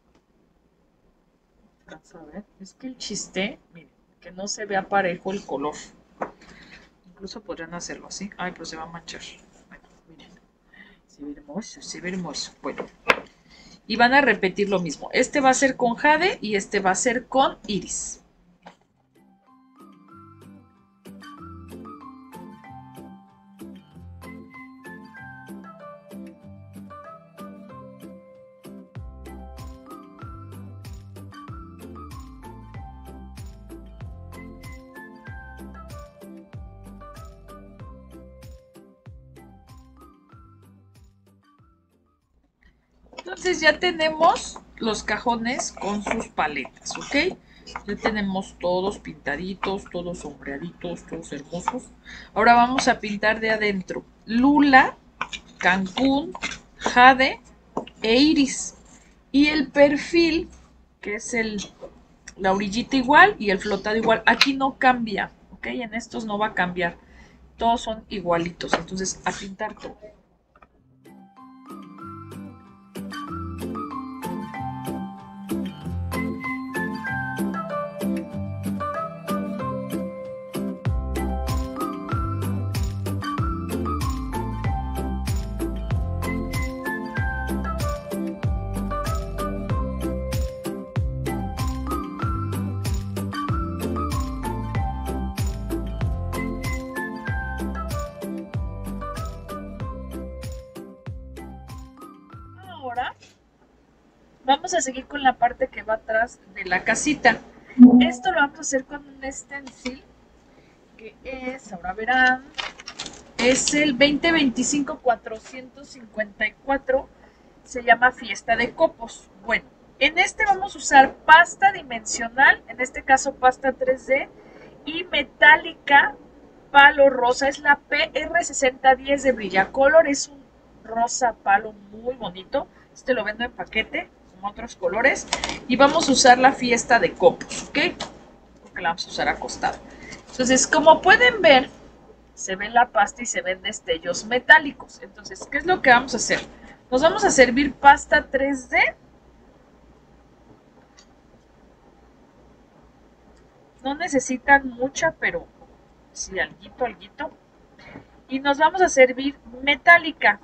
¿Alcanza a ver? Es que el chiste, miren, que no se vea parejo el color. Incluso podrían hacerlo así. Ay, pero se va a manchar. Bueno, miren. Se ve hermoso, se ve hermoso. Bueno. Y van a repetir lo mismo. Este va a ser con jade y este va a ser con iris. Entonces ya tenemos los cajones con sus paletas, ¿ok? Ya tenemos todos pintaditos, todos sombreaditos, todos hermosos. Ahora vamos a pintar de adentro Lula, Cancún, Jade e Iris. Y el perfil, que es la orillita igual y el flotado igual. Aquí no cambia, ¿ok? En estos no va a cambiar. Todos son igualitos. Entonces, a pintar todo. Ahora vamos a seguir con la parte que va atrás de la casita. Esto lo vamos a hacer con un stencil que es, ahora verán, es el 2025-454, se llama Fiesta de Copos. Bueno, en este vamos a usar pasta dimensional, en este caso pasta 3D, y metálica palo rosa, es la PR6010 de Brillacolor, es un rosa palo muy bonito, este lo vendo en paquete, con otros colores, y vamos a usar la Fiesta de Copos, ¿ok? Porque la vamos a usar acostada. Entonces, como pueden ver, se ve la pasta y se ven destellos metálicos. Entonces, ¿qué es lo que vamos a hacer? Nos vamos a servir pasta 3D. No necesitan mucha, pero sí, alguito, alguito. Y nos vamos a servir metálica.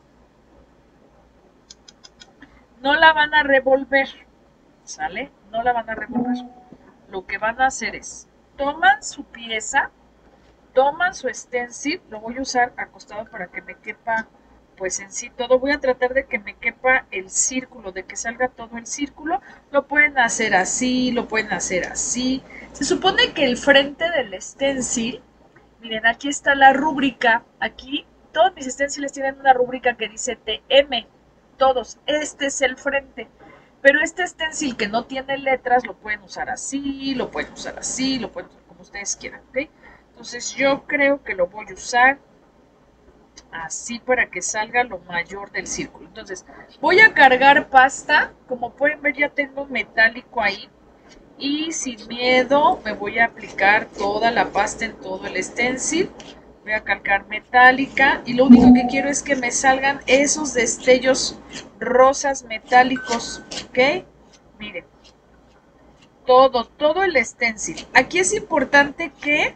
No la van a revolver, ¿sale? No la van a revolver. Lo que van a hacer es, toman su pieza, toman su stencil, lo voy a usar acostado para que me quepa, pues en sí todo. Voy a tratar de que me quepa el círculo, de que salga todo el círculo. Lo pueden hacer así, lo pueden hacer así. Se supone que el frente del stencil, miren, aquí está la rúbrica. Aquí todos mis stenciles tienen una rúbrica que dice TM. todos. Este es el frente. Pero este stencil que no tiene letras lo pueden usar así, lo pueden usar así, lo pueden usar como ustedes quieran, ¿ok? Entonces yo creo que lo voy a usar así para que salga lo mayor del círculo. Entonces voy a cargar pasta. Como pueden ver ya tengo metálico ahí. Y sin miedo me voy a aplicar toda la pasta en todo el stencil. Voy a calcar metálica y lo único que quiero es que me salgan esos destellos rosas metálicos, ¿ok? Miren, todo el stencil. Aquí es importante que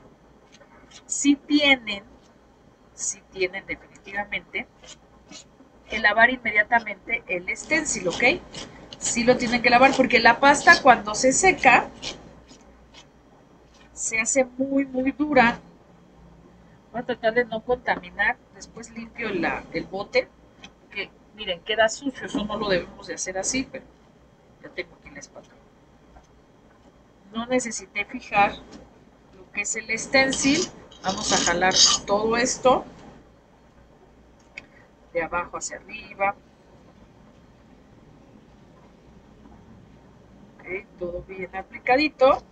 si tienen definitivamente, el lavar inmediatamente el stencil, ¿ok? Sí lo tienen que lavar porque la pasta cuando se seca se hace muy dura. Voy a tratar de no contaminar. Después limpio el bote. Que miren, queda sucio. Eso no lo debemos de hacer así, pero ya tengo aquí la espátula. No necesité fijar lo que es el stencil. Vamos a jalar todo esto de abajo hacia arriba. Ok, todo bien aplicadito.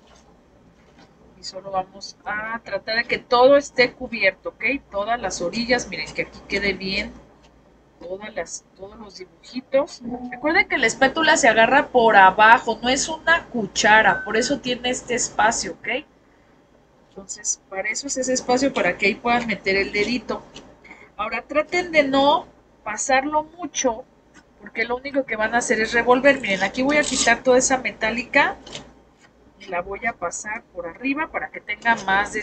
Y solo vamos a tratar de que todo esté cubierto, ¿ok? Todas las orillas, miren que aquí quede bien todos los dibujitos. Recuerden que la espátula se agarra por abajo, no es una cuchara, por eso tiene este espacio, ¿ok? Entonces, para eso es ese espacio, para que ahí puedan meter el dedito. Ahora, traten de no pasarlo mucho, porque lo único que van a hacer es revolver. Miren, aquí voy a quitar toda esa metálica y la voy a pasar por arriba para que tenga más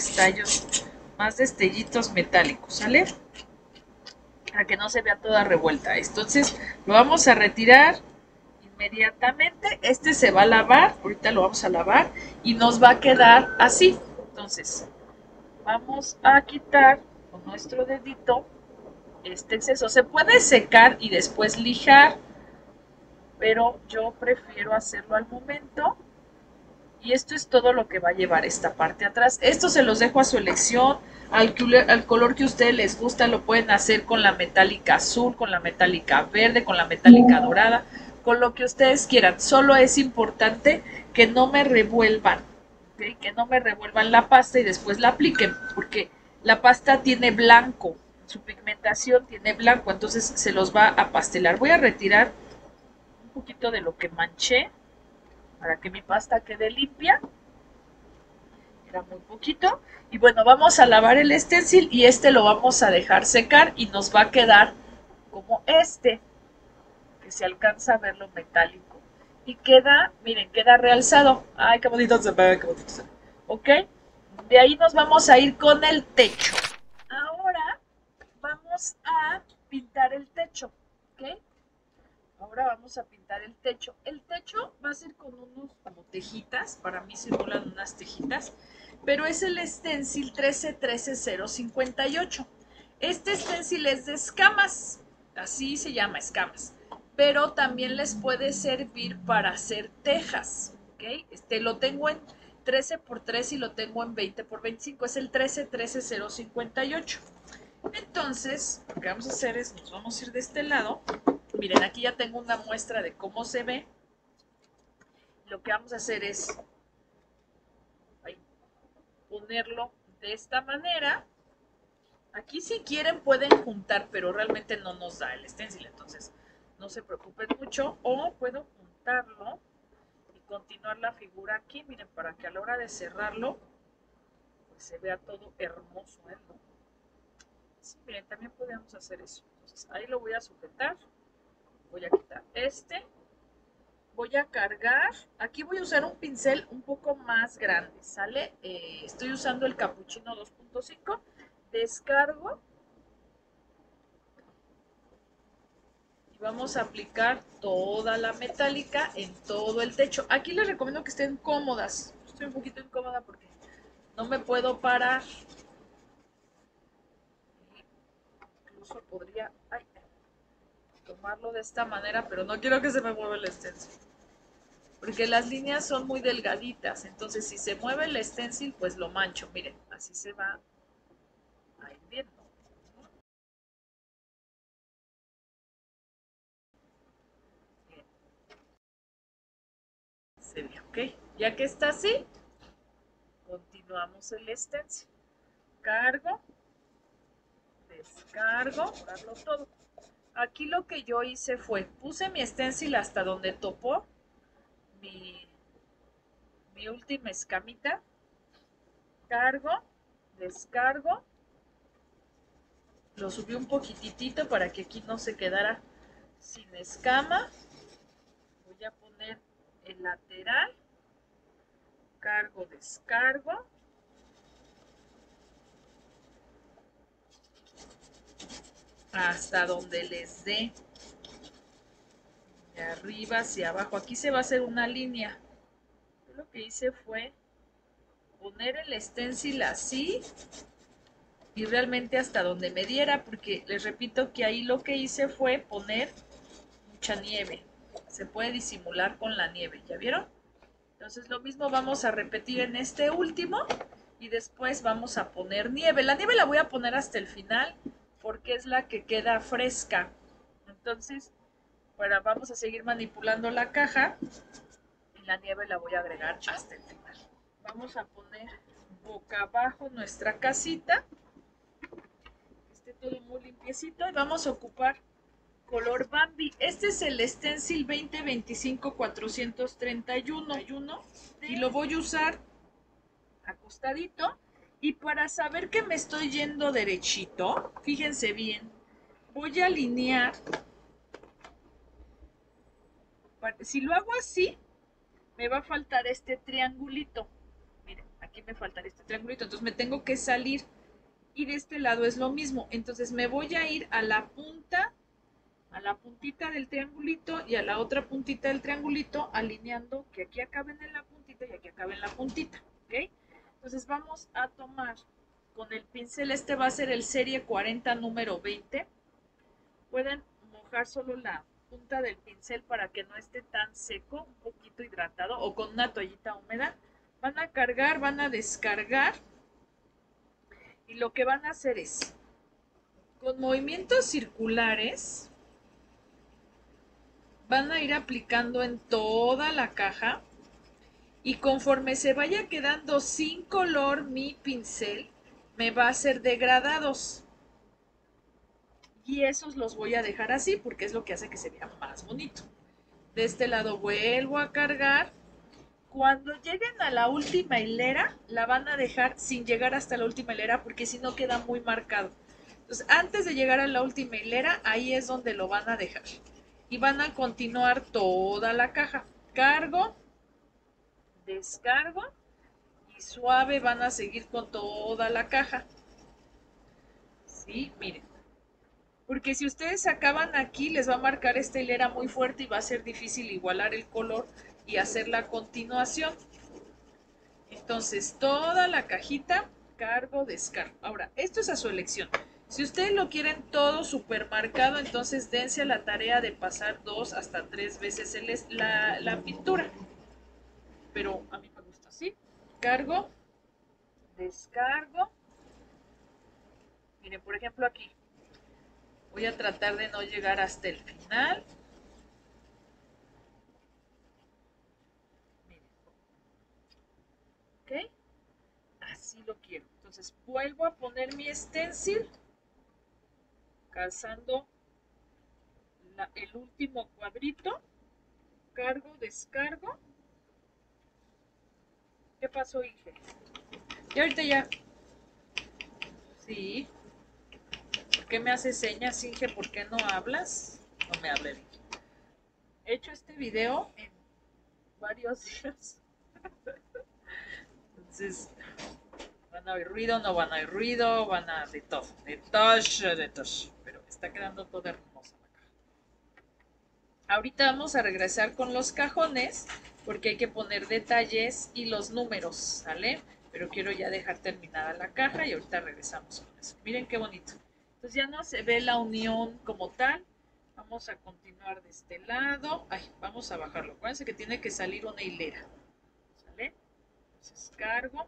destellitos metálicos, ¿sale? Para que no se vea toda revuelta. Entonces lo vamos a retirar inmediatamente. Este se va a lavar, ahorita lo vamos a lavar y nos va a quedar así. Entonces vamos a quitar con nuestro dedito este exceso. Se puede secar y después lijar, pero yo prefiero hacerlo al momento. Y esto es todo lo que va a llevar esta parte atrás. Esto se los dejo a su elección. Al color que a ustedes les gusta, lo pueden hacer con la metálica azul, con la metálica verde, con la metálica dorada, con lo que ustedes quieran. Solo es importante que no me revuelvan, ¿okay? Que no me revuelvan la pasta y después la apliquen, porque la pasta tiene blanco, su pigmentación tiene blanco, entonces se los va a pastelar. Voy a retirar un poquito de lo que manché para que mi pasta quede limpia. Era muy poquito. Y bueno, vamos a lavar el stencil y este lo vamos a dejar secar y nos va a quedar como este, que se alcanza a ver lo metálico. Y queda, miren, queda realzado. Ay, qué bonito se ve, qué bonito se ve. ¿Ok? De ahí nos vamos a ir con el techo. Ahora vamos a pintar el techo. ¿Ok? Ahora vamos a pintar el techo. El techo va a ser con unos como tejitas. Para mí simulan unas tejitas. Pero es el stencil 1313058. Este stencil es de escamas. Así se llama, escamas. Pero también les puede servir para hacer tejas. ¿Okay? Lo tengo en 13x3 y lo tengo en 20x25. Es el 1313058. Entonces, lo que vamos a hacer es, nos vamos a ir de este lado. Miren, aquí ya tengo una muestra de cómo se ve. Lo que vamos a hacer es ponerlo de esta manera. Aquí si quieren pueden juntar, pero realmente no nos da el stencil, entonces no se preocupen mucho. O puedo juntarlo y continuar la figura aquí, miren, para que a la hora de cerrarlo pues se vea todo hermoso, ¿eh? Sí, miren, también podemos hacer eso. Entonces ahí lo voy a sujetar. Voy a quitar este. Voy a cargar. Aquí voy a usar un pincel un poco más grande, ¿sale? Estoy usando el Capuchino 2.5. Descargo. Y vamos a aplicar toda la metálica en todo el techo. Aquí les recomiendo que estén cómodas. Estoy un poquito incómoda porque no me puedo parar. Incluso podría tomarlo de esta manera, pero no quiero que se me mueva el stencil. Porque las líneas son muy delgaditas, entonces si se mueve el stencil, pues lo mancho. Miren, así se va a ir viendo. se vea, ¿ok? Ya que está así, continuamos el stencil. Cargo, descargo, cargo todo. Aquí lo que yo hice fue, puse mi stencil hasta donde topó mi última escamita, cargo, descargo, lo subí un poquitito para que aquí no se quedara sin escama. Voy a poner el lateral, cargo, descargo, hasta donde les dé, de arriba hacia abajo. Aquí se va a hacer una línea. Yo lo que hice fue poner el stencil así y realmente hasta donde me diera, porque les repito que ahí lo que hice fue poner mucha nieve. Se puede disimular con la nieve, ¿ya vieron? Entonces lo mismo vamos a repetir en este último y después vamos a poner nieve. La nieve la voy a poner hasta el final porque es la que queda fresca. Entonces, bueno, vamos a seguir manipulando la caja y la nieve la voy a agregar hasta el final. Vamos a poner boca abajo nuestra casita, que esté todo muy limpiecito, y vamos a ocupar color Bambi. Este es el stencil 2025-431 y lo voy a usar acostadito. Y para saber que me estoy yendo derechito, fíjense bien, voy a alinear. Si lo hago así, me va a faltar este triangulito. Miren, aquí me falta este triangulito, entonces me tengo que salir. Y de este lado es lo mismo, entonces me voy a ir a la punta, a la puntita del triangulito y a la otra puntita del triangulito, alineando que aquí acaben en la puntita y aquí acaben en la puntita, ¿ok? Entonces vamos a tomar con el pincel, este va a ser el serie 40 número 20. Pueden mojar solo la punta del pincel para que no esté tan seco, un poquito hidratado o con una toallita húmeda. Van a cargar, van a descargar y lo que van a hacer es, con movimientos circulares, van a ir aplicando en toda la caja y conforme se vaya quedando sin color mi pincel, me va a hacer degradados. Y esos los voy a dejar así porque es lo que hace que se vea más bonito. De este lado vuelvo a cargar. Cuando lleguen a la última hilera, la van a dejar sin llegar hasta la última hilera porque si no queda muy marcado. Entonces, antes de llegar a la última hilera, ahí es donde lo van a dejar. Y van a continuar toda la caja. Cargo, descargo y suave van a seguir con toda la caja. Sí, miren. Porque si ustedes acaban aquí, les va a marcar esta hilera muy fuerte y va a ser difícil igualar el color y hacer la continuación. Entonces, toda la cajita, cargo, descargo. Ahora, esto es a su elección. Si ustedes lo quieren todo super marcado, entonces dense a la tarea de pasar 2 hasta 3 veces la pintura. Pero a mí me gusta así. Cargo, descargo. Miren, por ejemplo aquí. Voy a tratar de no llegar hasta el final. Miren. ¿Ok? Así lo quiero. Entonces vuelvo a poner mi stencil, calzando el último cuadrito, cargo, descargo. ¿Qué pasó, Inge? Y ahorita ya. Sí. ¿Por qué me haces señas, Inge? ¿Por qué no hablas? No me hable. He hecho este video en varios días. Entonces, van a oír ruido, no van a oír ruido, van a de todo, de todo, de todo. Pero está quedando todo hermoso la caja. Ahorita vamos a regresar con los cajones porque hay que poner detalles y los números, ¿sale? Pero quiero ya dejar terminada la caja y ahorita regresamos con eso. Miren qué bonito. Entonces ya no se ve la unión como tal. Vamos a continuar de este lado. Ay, vamos a bajarlo. Acuérdense que tiene que salir una hilera. ¿Sale? Entonces cargo.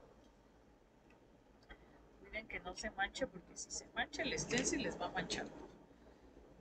Miren que no se manche porque si se mancha el stencil les va a manchar.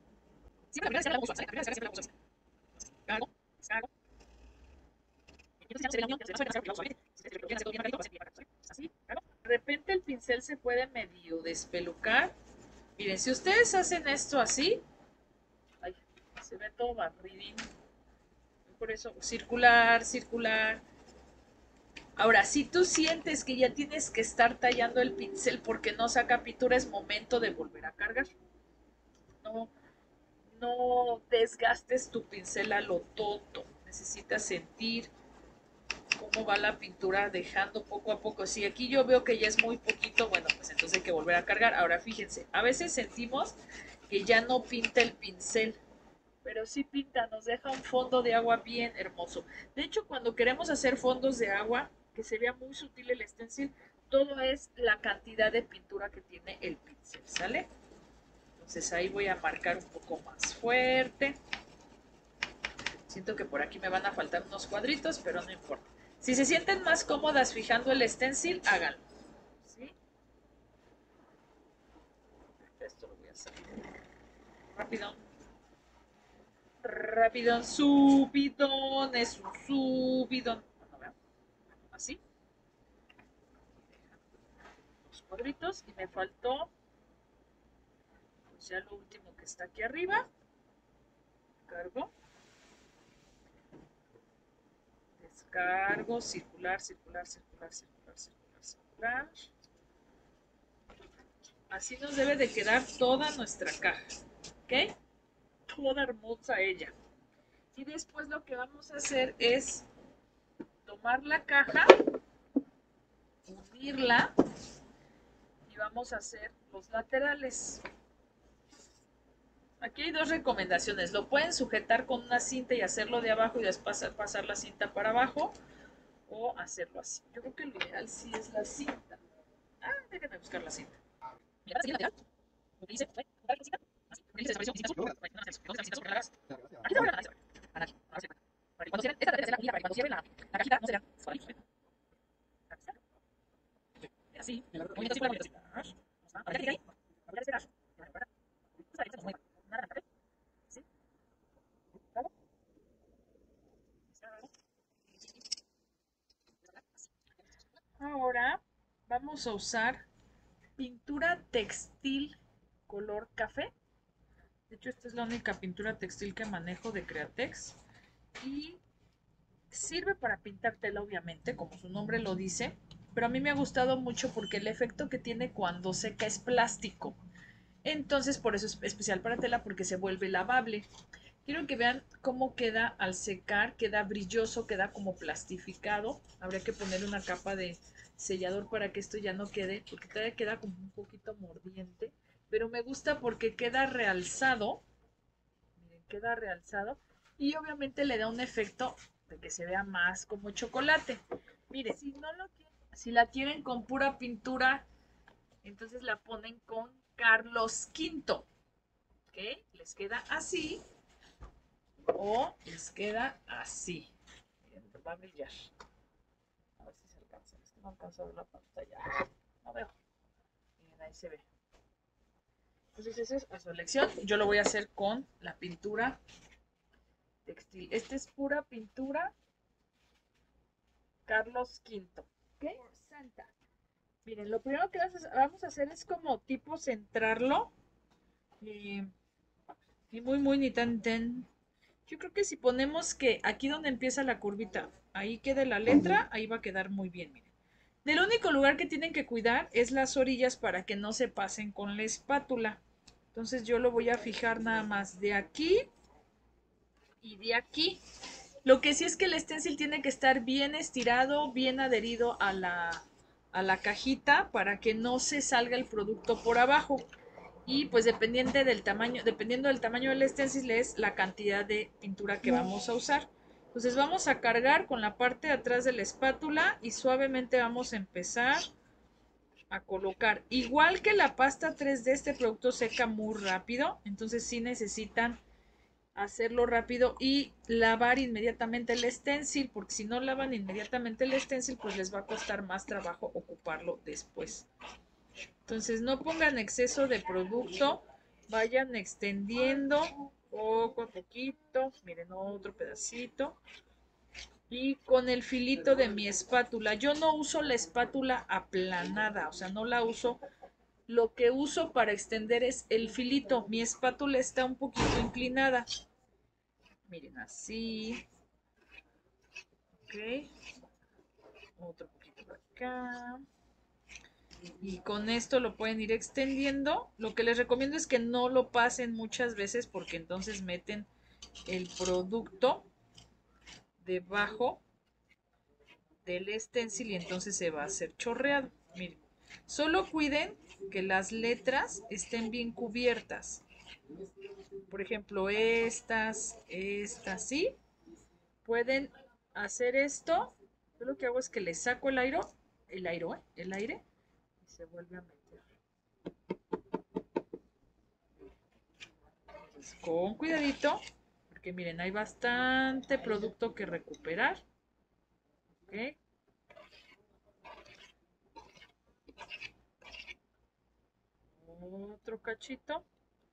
Siempre la primera siempre la uso, ¿sale? La primera siempre la uso. Cargo, descargo. Así, claro. De repente el pincel se puede medio despelucar. Miren, si ustedes hacen esto así, ay, se ve todo barridín. Por eso, circular, circular. Ahora, si tú sientes que ya tienes que estar tallando el pincel porque no saca pintura, es momento de volver a cargar. No, no desgastes tu pincel a lo tonto. Necesitas sentir cómo va la pintura dejando poco a poco. Si aquí yo veo que ya es muy poquito, bueno, pues entonces hay que volver a cargar. Ahora fíjense, a veces sentimos que ya no pinta el pincel, pero sí pinta, nos deja un fondo de agua bien hermoso. De hecho, cuando queremos hacer fondos de agua, que se vea muy sutil el stencil, todo es la cantidad de pintura que tiene el pincel, ¿sale? Entonces ahí voy a marcar un poco más fuerte. Siento que por aquí me van a faltar unos cuadritos, pero no importa. Si se sienten más cómodas fijando el stencil, háganlo. ¿Sí? Esto lo voy a hacer rápido. Rapidón, subidón, es un subidón. Bueno, así. Los cuadritos y me faltó pues ya lo último que está aquí arriba. Cargo. Descargo, circular, circular, circular, circular, circular, circular. Así nos debe de quedar toda nuestra caja. ¿Ok? Toda hermosa ella. Y después lo que vamos a hacer es tomar la caja, unirla y vamos a hacer los laterales. Aquí hay dos recomendaciones. Lo pueden sujetar con una cinta y hacerlo de abajo y después pasar la cinta para abajo o hacerlo así. Yo creo que lo ideal sí es la cinta. Ah, déjenme buscar la cinta. Mira, la lateral. Lo que dice fue juntar la cinta. Así. Lo que dice desapareció cinta azul. ¿Dónde están las cintas azul? Aquí está la. Aquí. Para que cuando cierren, esta debería ser la unidad, para que cuando cierren la cajita no se vean cuadritos. Así. Movimiento circular, movimiento circular. Ahora clic ahí. Voy a esperar. ¿Sí? Ahora vamos a usar pintura textil color café. De hecho, esta es la única pintura textil que manejo de Createx. Y sirve para pintar tela, obviamente, como su nombre lo dice. Pero a mí me ha gustado mucho porque el efecto que tiene cuando seca es plástico. Entonces, por eso es especial para tela, porque se vuelve lavable. Quiero que vean cómo queda al secar, queda brilloso, queda como plastificado. Habría que poner una capa de sellador para que esto ya no quede, porque todavía queda como un poquito mordiente. Pero me gusta porque queda realzado. Miren, queda realzado. Y obviamente le da un efecto de que se vea más como chocolate. Miren, si la quieren con pura pintura, entonces la ponen con Carlos V. ¿Ok? Les queda así o les queda así. Miren, va a brillar. A ver si se alcanza. Es que no alcanzo a ver la pantalla. No veo. Miren, ahí se ve. Entonces esa es a su elección. Yo lo voy a hacer con la pintura textil. Esta es pura pintura Carlos V. ¿Ok? Santa. Miren, lo primero que vamos a hacer es como tipo centrarlo. Y muy ni tan tan. Yo creo que si ponemos que aquí donde empieza la curvita, ahí quede la letra, ahí va a quedar muy bien, miren. Del único lugar que tienen que cuidar es las orillas para que no se pasen con la espátula. Entonces yo lo voy a fijar nada más de aquí y de aquí. Lo que sí es que el stencil tiene que estar bien estirado, bien adherido a la cajita para que no se salga el producto por abajo. Y pues dependiendo del tamaño del stencil es la cantidad de pintura que vamos a usar. Entonces vamos a cargar con la parte de atrás de la espátula y suavemente vamos a empezar a colocar. Igual que la pasta 3D, este producto seca muy rápido, entonces sí necesitan hacerlo rápido y lavar inmediatamente el stencil, porque si no lavan inmediatamente el stencil, pues les va a costar más trabajo ocuparlo después. Entonces no pongan exceso de producto, vayan extendiendo poco a poquito. Miren, otro pedacito. Y con el filito de mi espátula, yo no uso la espátula aplanada, o sea, no la uso. Lo que uso para extender es el filito. Mi espátula está un poquito inclinada. Miren, así. Ok. Otro poquito por acá. Y con esto lo pueden ir extendiendo. Lo que les recomiendo es que no lo pasen muchas veces porque entonces meten el producto debajo del stencil y entonces se va a hacer chorreado. Miren, solo cuiden que las letras estén bien cubiertas. Por ejemplo, estas, ¿sí? Pueden hacer esto. Yo lo que hago es que le saco el aire y se vuelve a meter. Entonces, con cuidadito, porque miren, hay bastante producto que recuperar. ¿Ok? Otro cachito.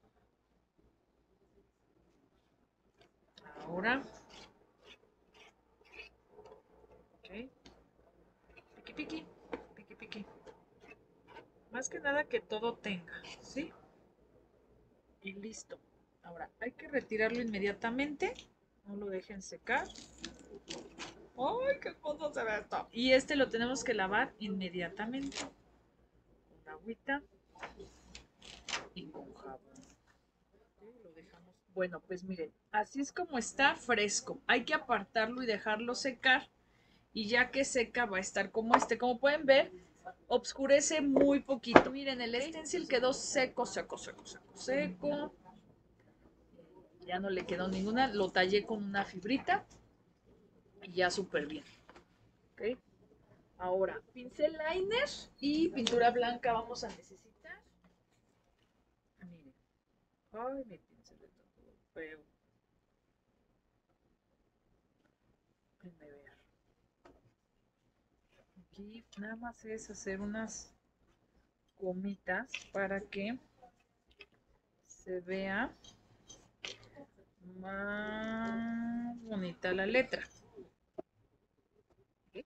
Ahora. Ok. Piqui, piqui. Piqui, piqui. Más que nada que todo tenga, ¿sí? Y listo. Ahora, hay que retirarlo inmediatamente. No lo dejen secar. ¡Ay, qué hermoso se ve esto! Y este lo tenemos que lavar inmediatamente. Con agüita y con jabón. Lo dejamos. Bueno, pues miren, así es como está fresco. Hay que apartarlo y dejarlo secar. Y ya que seca va a estar como este. Como pueden ver, obscurece muy poquito. Miren, el stencil quedó seco, seco, seco, seco, seco. Ya no le quedó ninguna. Lo tallé con una fibrita. Y ya súper bien. ¿Ok? Ahora, pincel liner y pintura blanca vamos a necesitar. Miren. Ay, mi pincel está todo feo. Déjenme ver. Aquí nada más es hacer unas gomitas para que se vea más bonita la letra. ¿Okay?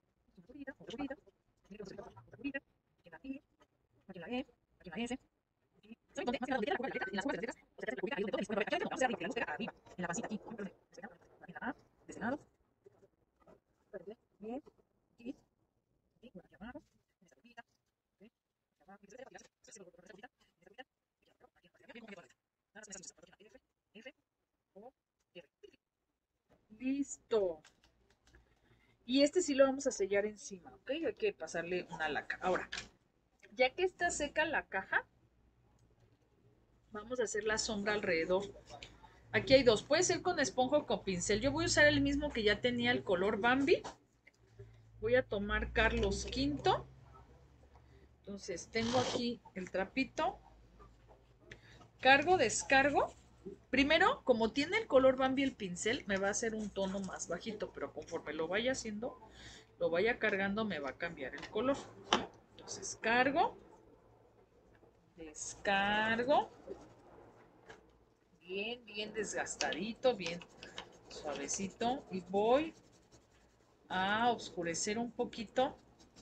Listo. Y este sí lo vamos a sellar encima, ¿ok? Hay que pasarle una laca. Ahora, ya que está seca la caja, vamos a hacer la sombra alrededor. Aquí hay dos, puede ser con esponja o con pincel. Yo voy a usar el mismo que ya tenía el color Bambi. Voy a tomar Carlos V. Entonces tengo aquí el trapito. Cargo, descargo. Primero, como tiene el color Bambi el pincel, me va a hacer un tono más bajito, pero conforme lo vaya haciendo, lo vaya cargando, me va a cambiar el color. Entonces cargo, descargo, bien, bien desgastadito, bien suavecito, y voy a oscurecer un poquito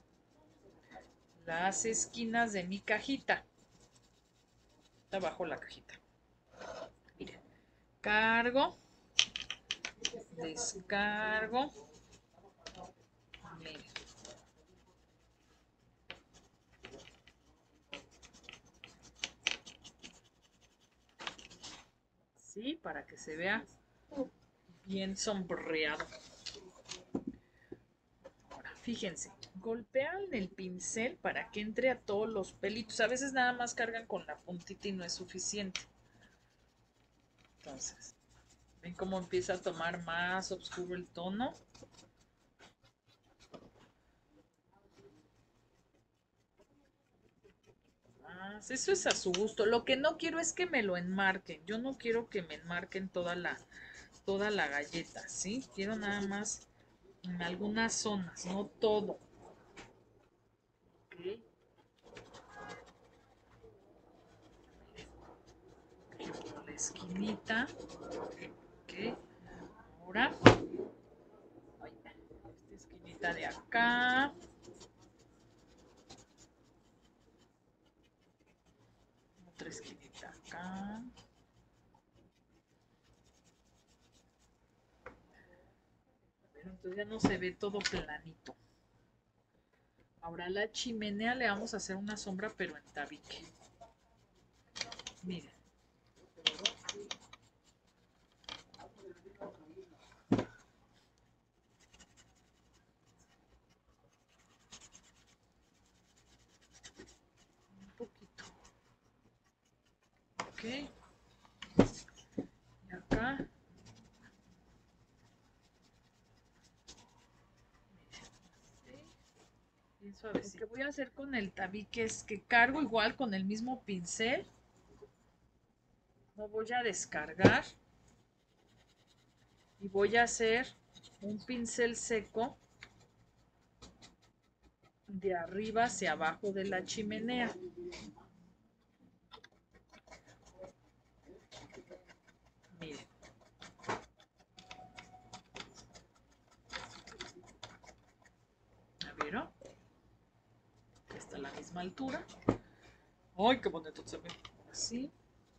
las esquinas de mi cajita. Abajo la cajita. Miren, cargo, descargo. Miren. Sí, para que se vea bien sombreado. Ahora, fíjense, golpean el pincel para que entre a todos los pelitos. A veces nada más cargan con la puntita y no es suficiente. Entonces, ven cómo empieza a tomar más oscuro el tono. Eso es a su gusto. Lo que no quiero es que me lo enmarquen. Yo no quiero que me enmarquen toda la galleta, ¿sí? Quiero nada más en algunas zonas, no todo. Okay. La esquinita. Ok. Ahora. Ay, esquinita de acá. Otra esquinita acá. Pero entonces ya no se ve todo planito. Ahora a la chimenea le vamos a hacer una sombra, pero en tabique. Miren. Un poquito. Ok. Y acá. Bien suave. Lo que voy a hacer con el tabique es que cargo igual con el mismo pincel. No voy a descargar. Y voy a hacer un pincel seco de arriba hacia abajo de la chimenea. Miren. ¿Ya vieron? Está a la misma altura. ¡Ay, qué bonito se ve! Así.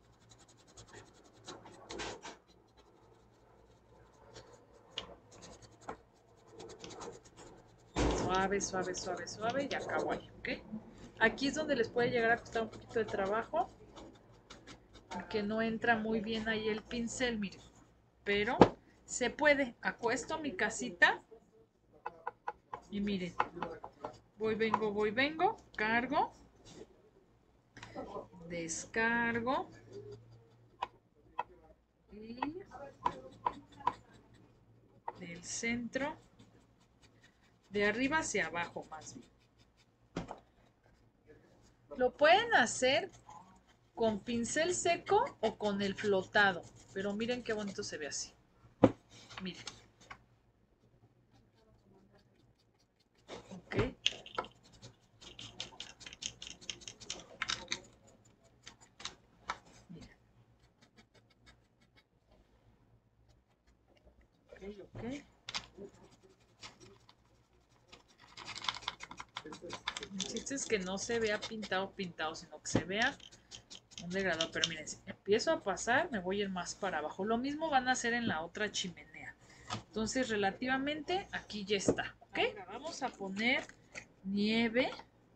Suave, suave, suave, suave y acabo ahí, ¿ok? Aquí es donde les puede llegar a costar un poquito de trabajo porque no entra muy bien ahí el pincel, miren. Pero se puede. Acuesto mi casita y miren. Voy, vengo, cargo, descargo y del centro, de arriba hacia abajo más bien. Lo pueden hacer con pincel seco o con el flotado, pero miren qué bonito se ve así. Miren. Ok. Miren. Ok, ok. El chiste es que no se vea pintado, sino que se vea un degradado. Pero miren, si empiezo a pasar, me voy a ir más para abajo. Lo mismo van a hacer en la otra chimenea. Entonces, relativamente, aquí ya está. ¿Ok? Ahora vamos a poner nieve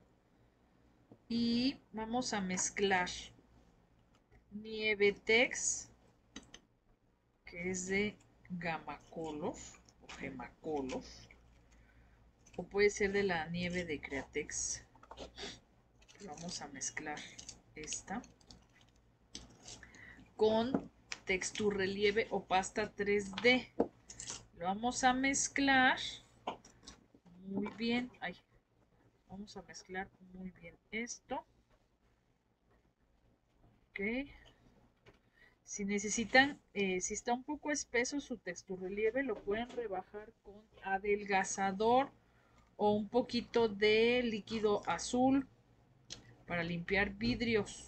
y vamos a mezclar nieve Tex, que es de Gamacolor o Gemacolor, o puede ser de la nieve de Createx. Vamos a mezclar esta con Texturrelieve o pasta 3D. Lo vamos a mezclar muy bien. Ay, vamos a mezclar muy bien esto. Ok. Si necesitan, si está un poco espeso su Texturrelieve, lo pueden rebajar con adelgazador o un poquito de líquido azul para limpiar vidrios.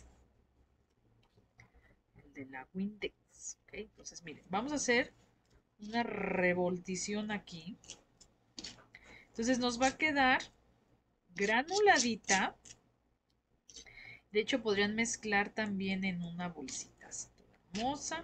El de la Windex. Okay. Entonces, miren, vamos a hacer una revoltición aquí. Entonces nos va a quedar granuladita. De hecho, podrían mezclar también en una bolsita así hermosa.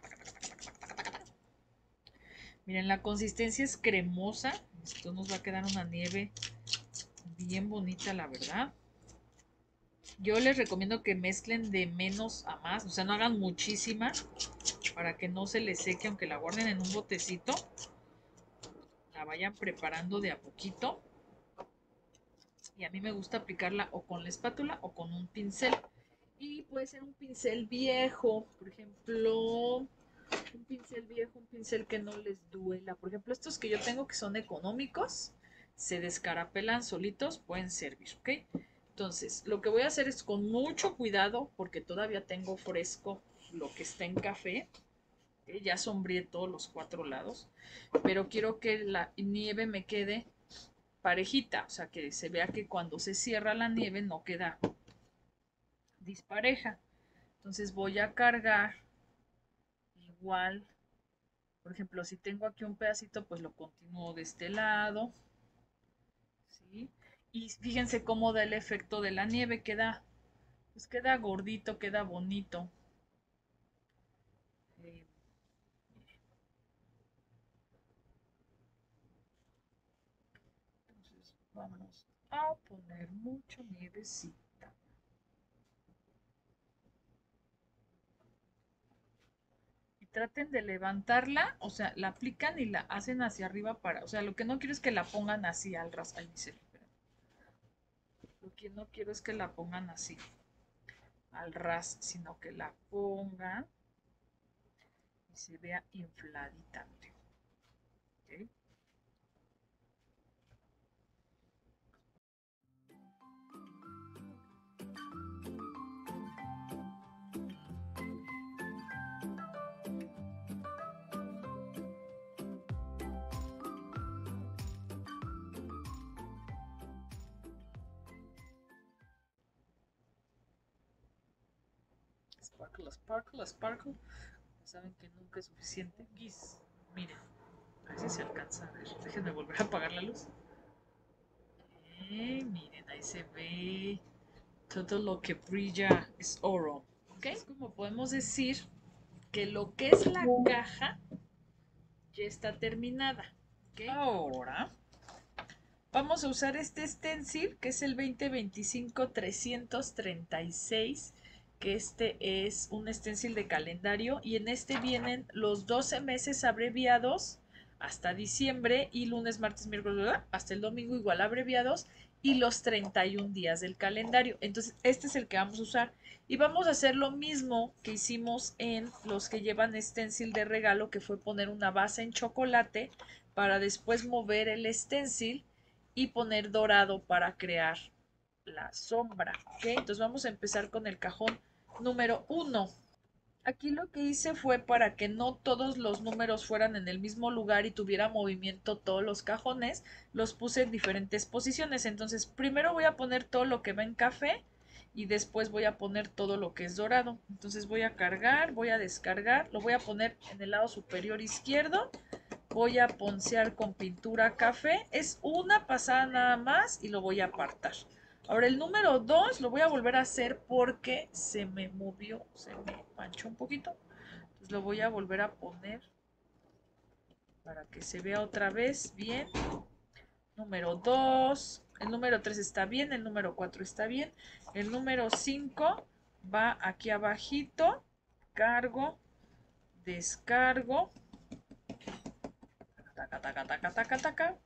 Miren, la consistencia es cremosa. Esto nos va a quedar una nieve bien bonita, la verdad. Yo les recomiendo que mezclen de menos a más, o sea, no hagan muchísima para que no se les seque, aunque la guarden en un botecito. La vayan preparando de a poquito. Y a mí me gusta aplicarla o con la espátula o con un pincel. Y puede ser un pincel viejo, por ejemplo, un pincel viejo, un pincel que no les duela. Por ejemplo, estos que yo tengo que son económicos, se descarapelan solitos, pueden servir, ¿ok? Entonces, lo que voy a hacer es con mucho cuidado, porque todavía tengo fresco lo que está en café. ¿Okay? Ya sombreé todos los 4 lados, pero quiero que la nieve me quede parejita, o sea, que se vea que cuando se cierra la nieve no queda dispareja. Entonces voy a cargar igual, por ejemplo, si tengo aquí un pedacito, pues lo continúo de este lado. Y fíjense cómo da el efecto de la nieve, queda, pues queda gordito, queda bonito. Eh, entonces vamos a poner mucha nievecita. Y traten de levantarla, o sea, la aplican y la hacen hacia arriba para, o sea, lo que no quiero es que la pongan así al ras. Ay, lo que no quiero es que la pongan así al ras, sino que la pongan y se vea infladita. ¿Ok? Sparkle, sparkle, sparkle. Saben que nunca es suficiente. Guis, miren, a ver si se alcanza a ver. Déjenme volver a apagar la luz. Miren, ahí se ve. Todo lo que brilla es oro. ¿Ok? Como podemos decir que lo que es la caja ya está terminada. ¿Ok? Ahora vamos a usar este stencil que es el 2025-336, que este es un stencil de calendario y en este vienen los 12 meses abreviados hasta diciembre y lunes, martes, miércoles, hasta el domingo igual abreviados y los 31 días del calendario. Entonces este es el que vamos a usar y vamos a hacer lo mismo que hicimos en los que llevan stencil de regalo, que fue poner una base en chocolate para después mover el stencil y poner dorado para crear la sombra. ¿Ok? Entonces vamos a empezar con el cajón número 1. Aquí lo que hice fue para que no todos los números fueran en el mismo lugar y tuviera movimiento todos los cajones, los puse en diferentes posiciones. Entonces primero voy a poner todo lo que va en café y después voy a poner todo lo que es dorado. Entonces voy a cargar, voy a descargar, lo voy a poner en el lado superior izquierdo, voy a poncear con pintura café, es una pasada nada más y lo voy a apartar. Ahora el número 2 lo voy a volver a hacer porque se me movió, se me manchó un poquito. Entonces lo voy a volver a poner para que se vea otra vez bien. Número 2, el número 3 está bien, el número 4 está bien, el número 5 va aquí abajito, cargo, descargo, taca, taca, taca, taca, taca.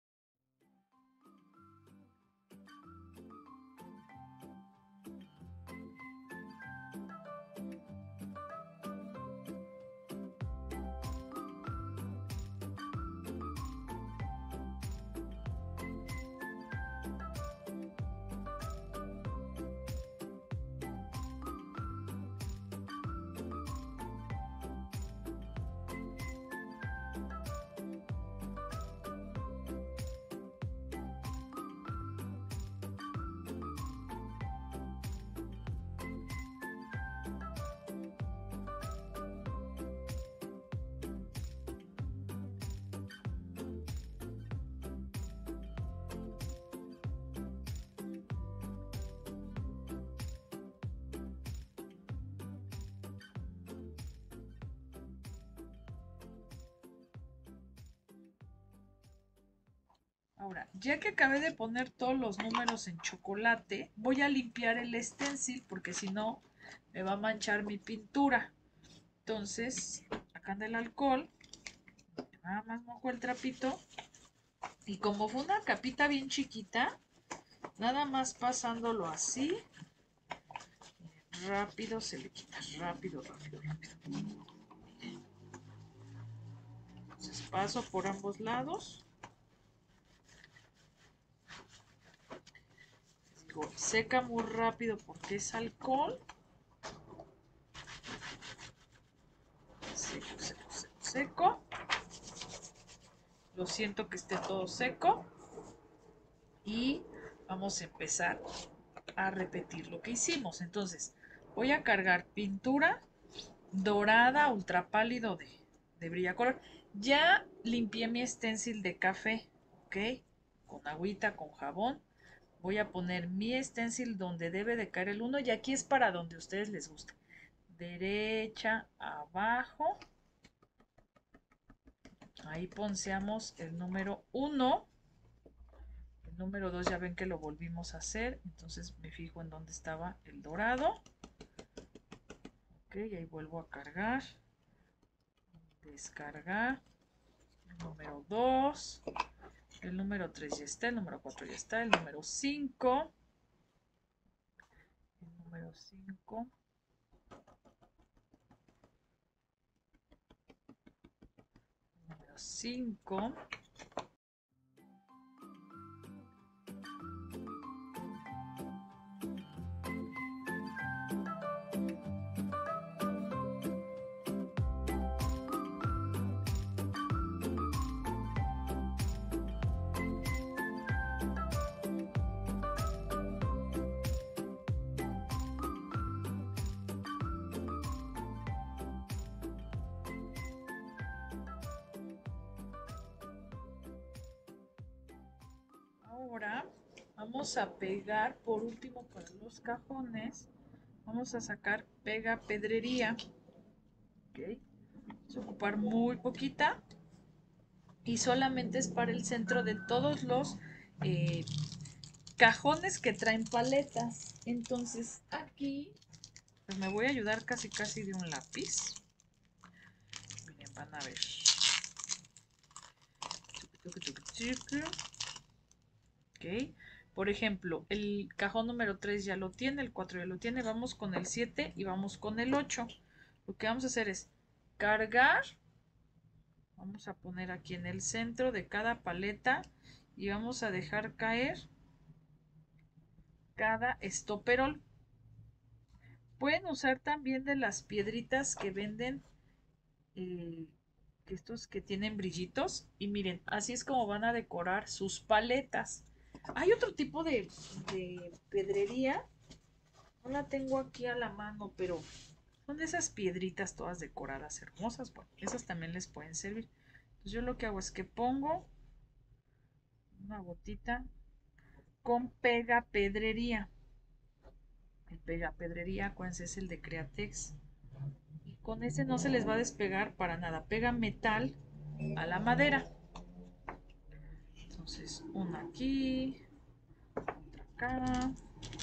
Ahora, ya que acabé de poner todos los números en chocolate, voy a limpiar el stencil porque si no me va a manchar mi pintura. Entonces, sacan el alcohol, nada más mojo el trapito y como fue una capita bien chiquita, nada más pasándolo así, rápido se le quita, rápido, rápido, rápido. Entonces paso por ambos lados. Digo, seca muy rápido porque es alcohol. Seco, seco, seco, seco. Lo siento que esté todo seco. Y vamos a empezar a repetir lo que hicimos. Entonces, voy a cargar pintura dorada, ultra pálido de Brillacolor. Ya limpié mi stencil de café, ¿ok? Con agüita, con jabón. Voy a poner mi stencil donde debe de caer el 1 y aquí es para donde a ustedes les guste. Derecha, abajo. Ahí ponceamos el número 1. El número 2 ya ven que lo volvimos a hacer. Entonces me fijo en dónde estaba el dorado. Ok, ahí vuelvo a cargar. Descargar. El número 2. El número 3 ya está. El número 4 ya está. El número 5. El número 5. El número 5. Ahora vamos a pegar por último para los cajones. Vamos a sacar pega pedrería. Ok. Vamos a ocupar muy poquita. Y solamente es para el centro de todos los cajones que traen paletas. Entonces aquí pues me voy a ayudar casi de un lápiz. Miren, van a ver. Ok. Por ejemplo, el cajón número 3 ya lo tiene, el 4 ya lo tiene. Vamos con el 7 y vamos con el 8. Lo que vamos a hacer es cargar. Vamos a poner aquí en el centro de cada paleta y vamos a dejar caer cada estoperol. Pueden usar también de las piedritas que venden, estos que tienen brillitos. Y miren, así es como van a decorar sus paletas. Hay otro tipo de pedrería. No la tengo aquí a la mano, pero son de esas piedritas todas decoradas hermosas. Bueno, esas también les pueden servir. Entonces yo lo que hago es que pongo una gotita con pega pedrería. El pega pedrería, acuérdense, es el de Createx. Y con ese no se les va a despegar para nada. Pega metal a la madera. Entonces, una aquí, otra acá.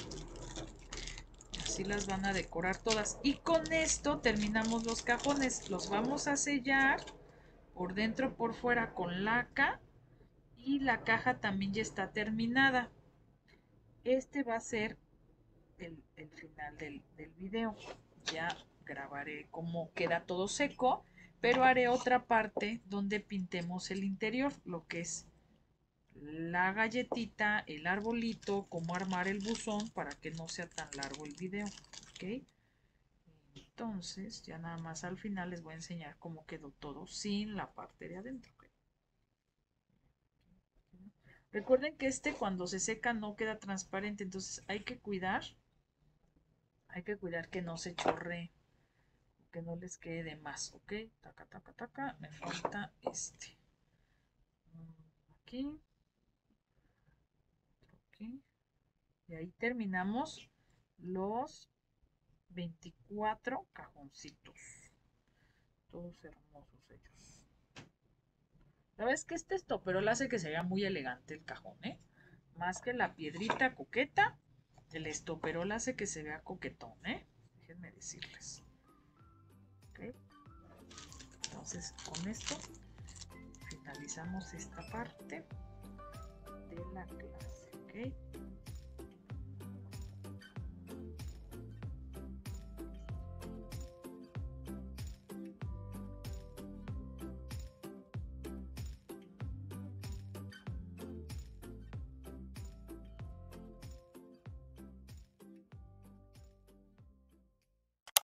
Así las van a decorar todas. Y con esto terminamos los cajones. Los vamos a sellar por dentro, por fuera con laca. Y la caja también ya está terminada. Este va a ser el final del video. Ya grabaré cómo queda todo seco, pero haré otra parte donde pintemos el interior, lo que es la galletita, el arbolito, cómo armar el buzón para que no sea tan largo el video. ¿Ok? Entonces, ya nada más al final les voy a enseñar cómo quedó todo sin la parte de adentro. Recuerden que este cuando se seca no queda transparente, entonces hay que cuidar que no se chorree, que no les quede de más, ¿ok? Taca, taca, taca, me falta este. Aquí. Aquí. Y ahí terminamos los 24 cajoncitos. Todos hermosos ellos. La verdad es que este estoperol hace que se vea muy elegante el cajón, ¿eh? Más que la piedrita coqueta, el estoperol hace que se vea coquetón, ¿eh? Déjenme decirles. ¿Ok? Entonces, con esto finalizamos esta parte de la clase, ¿ok?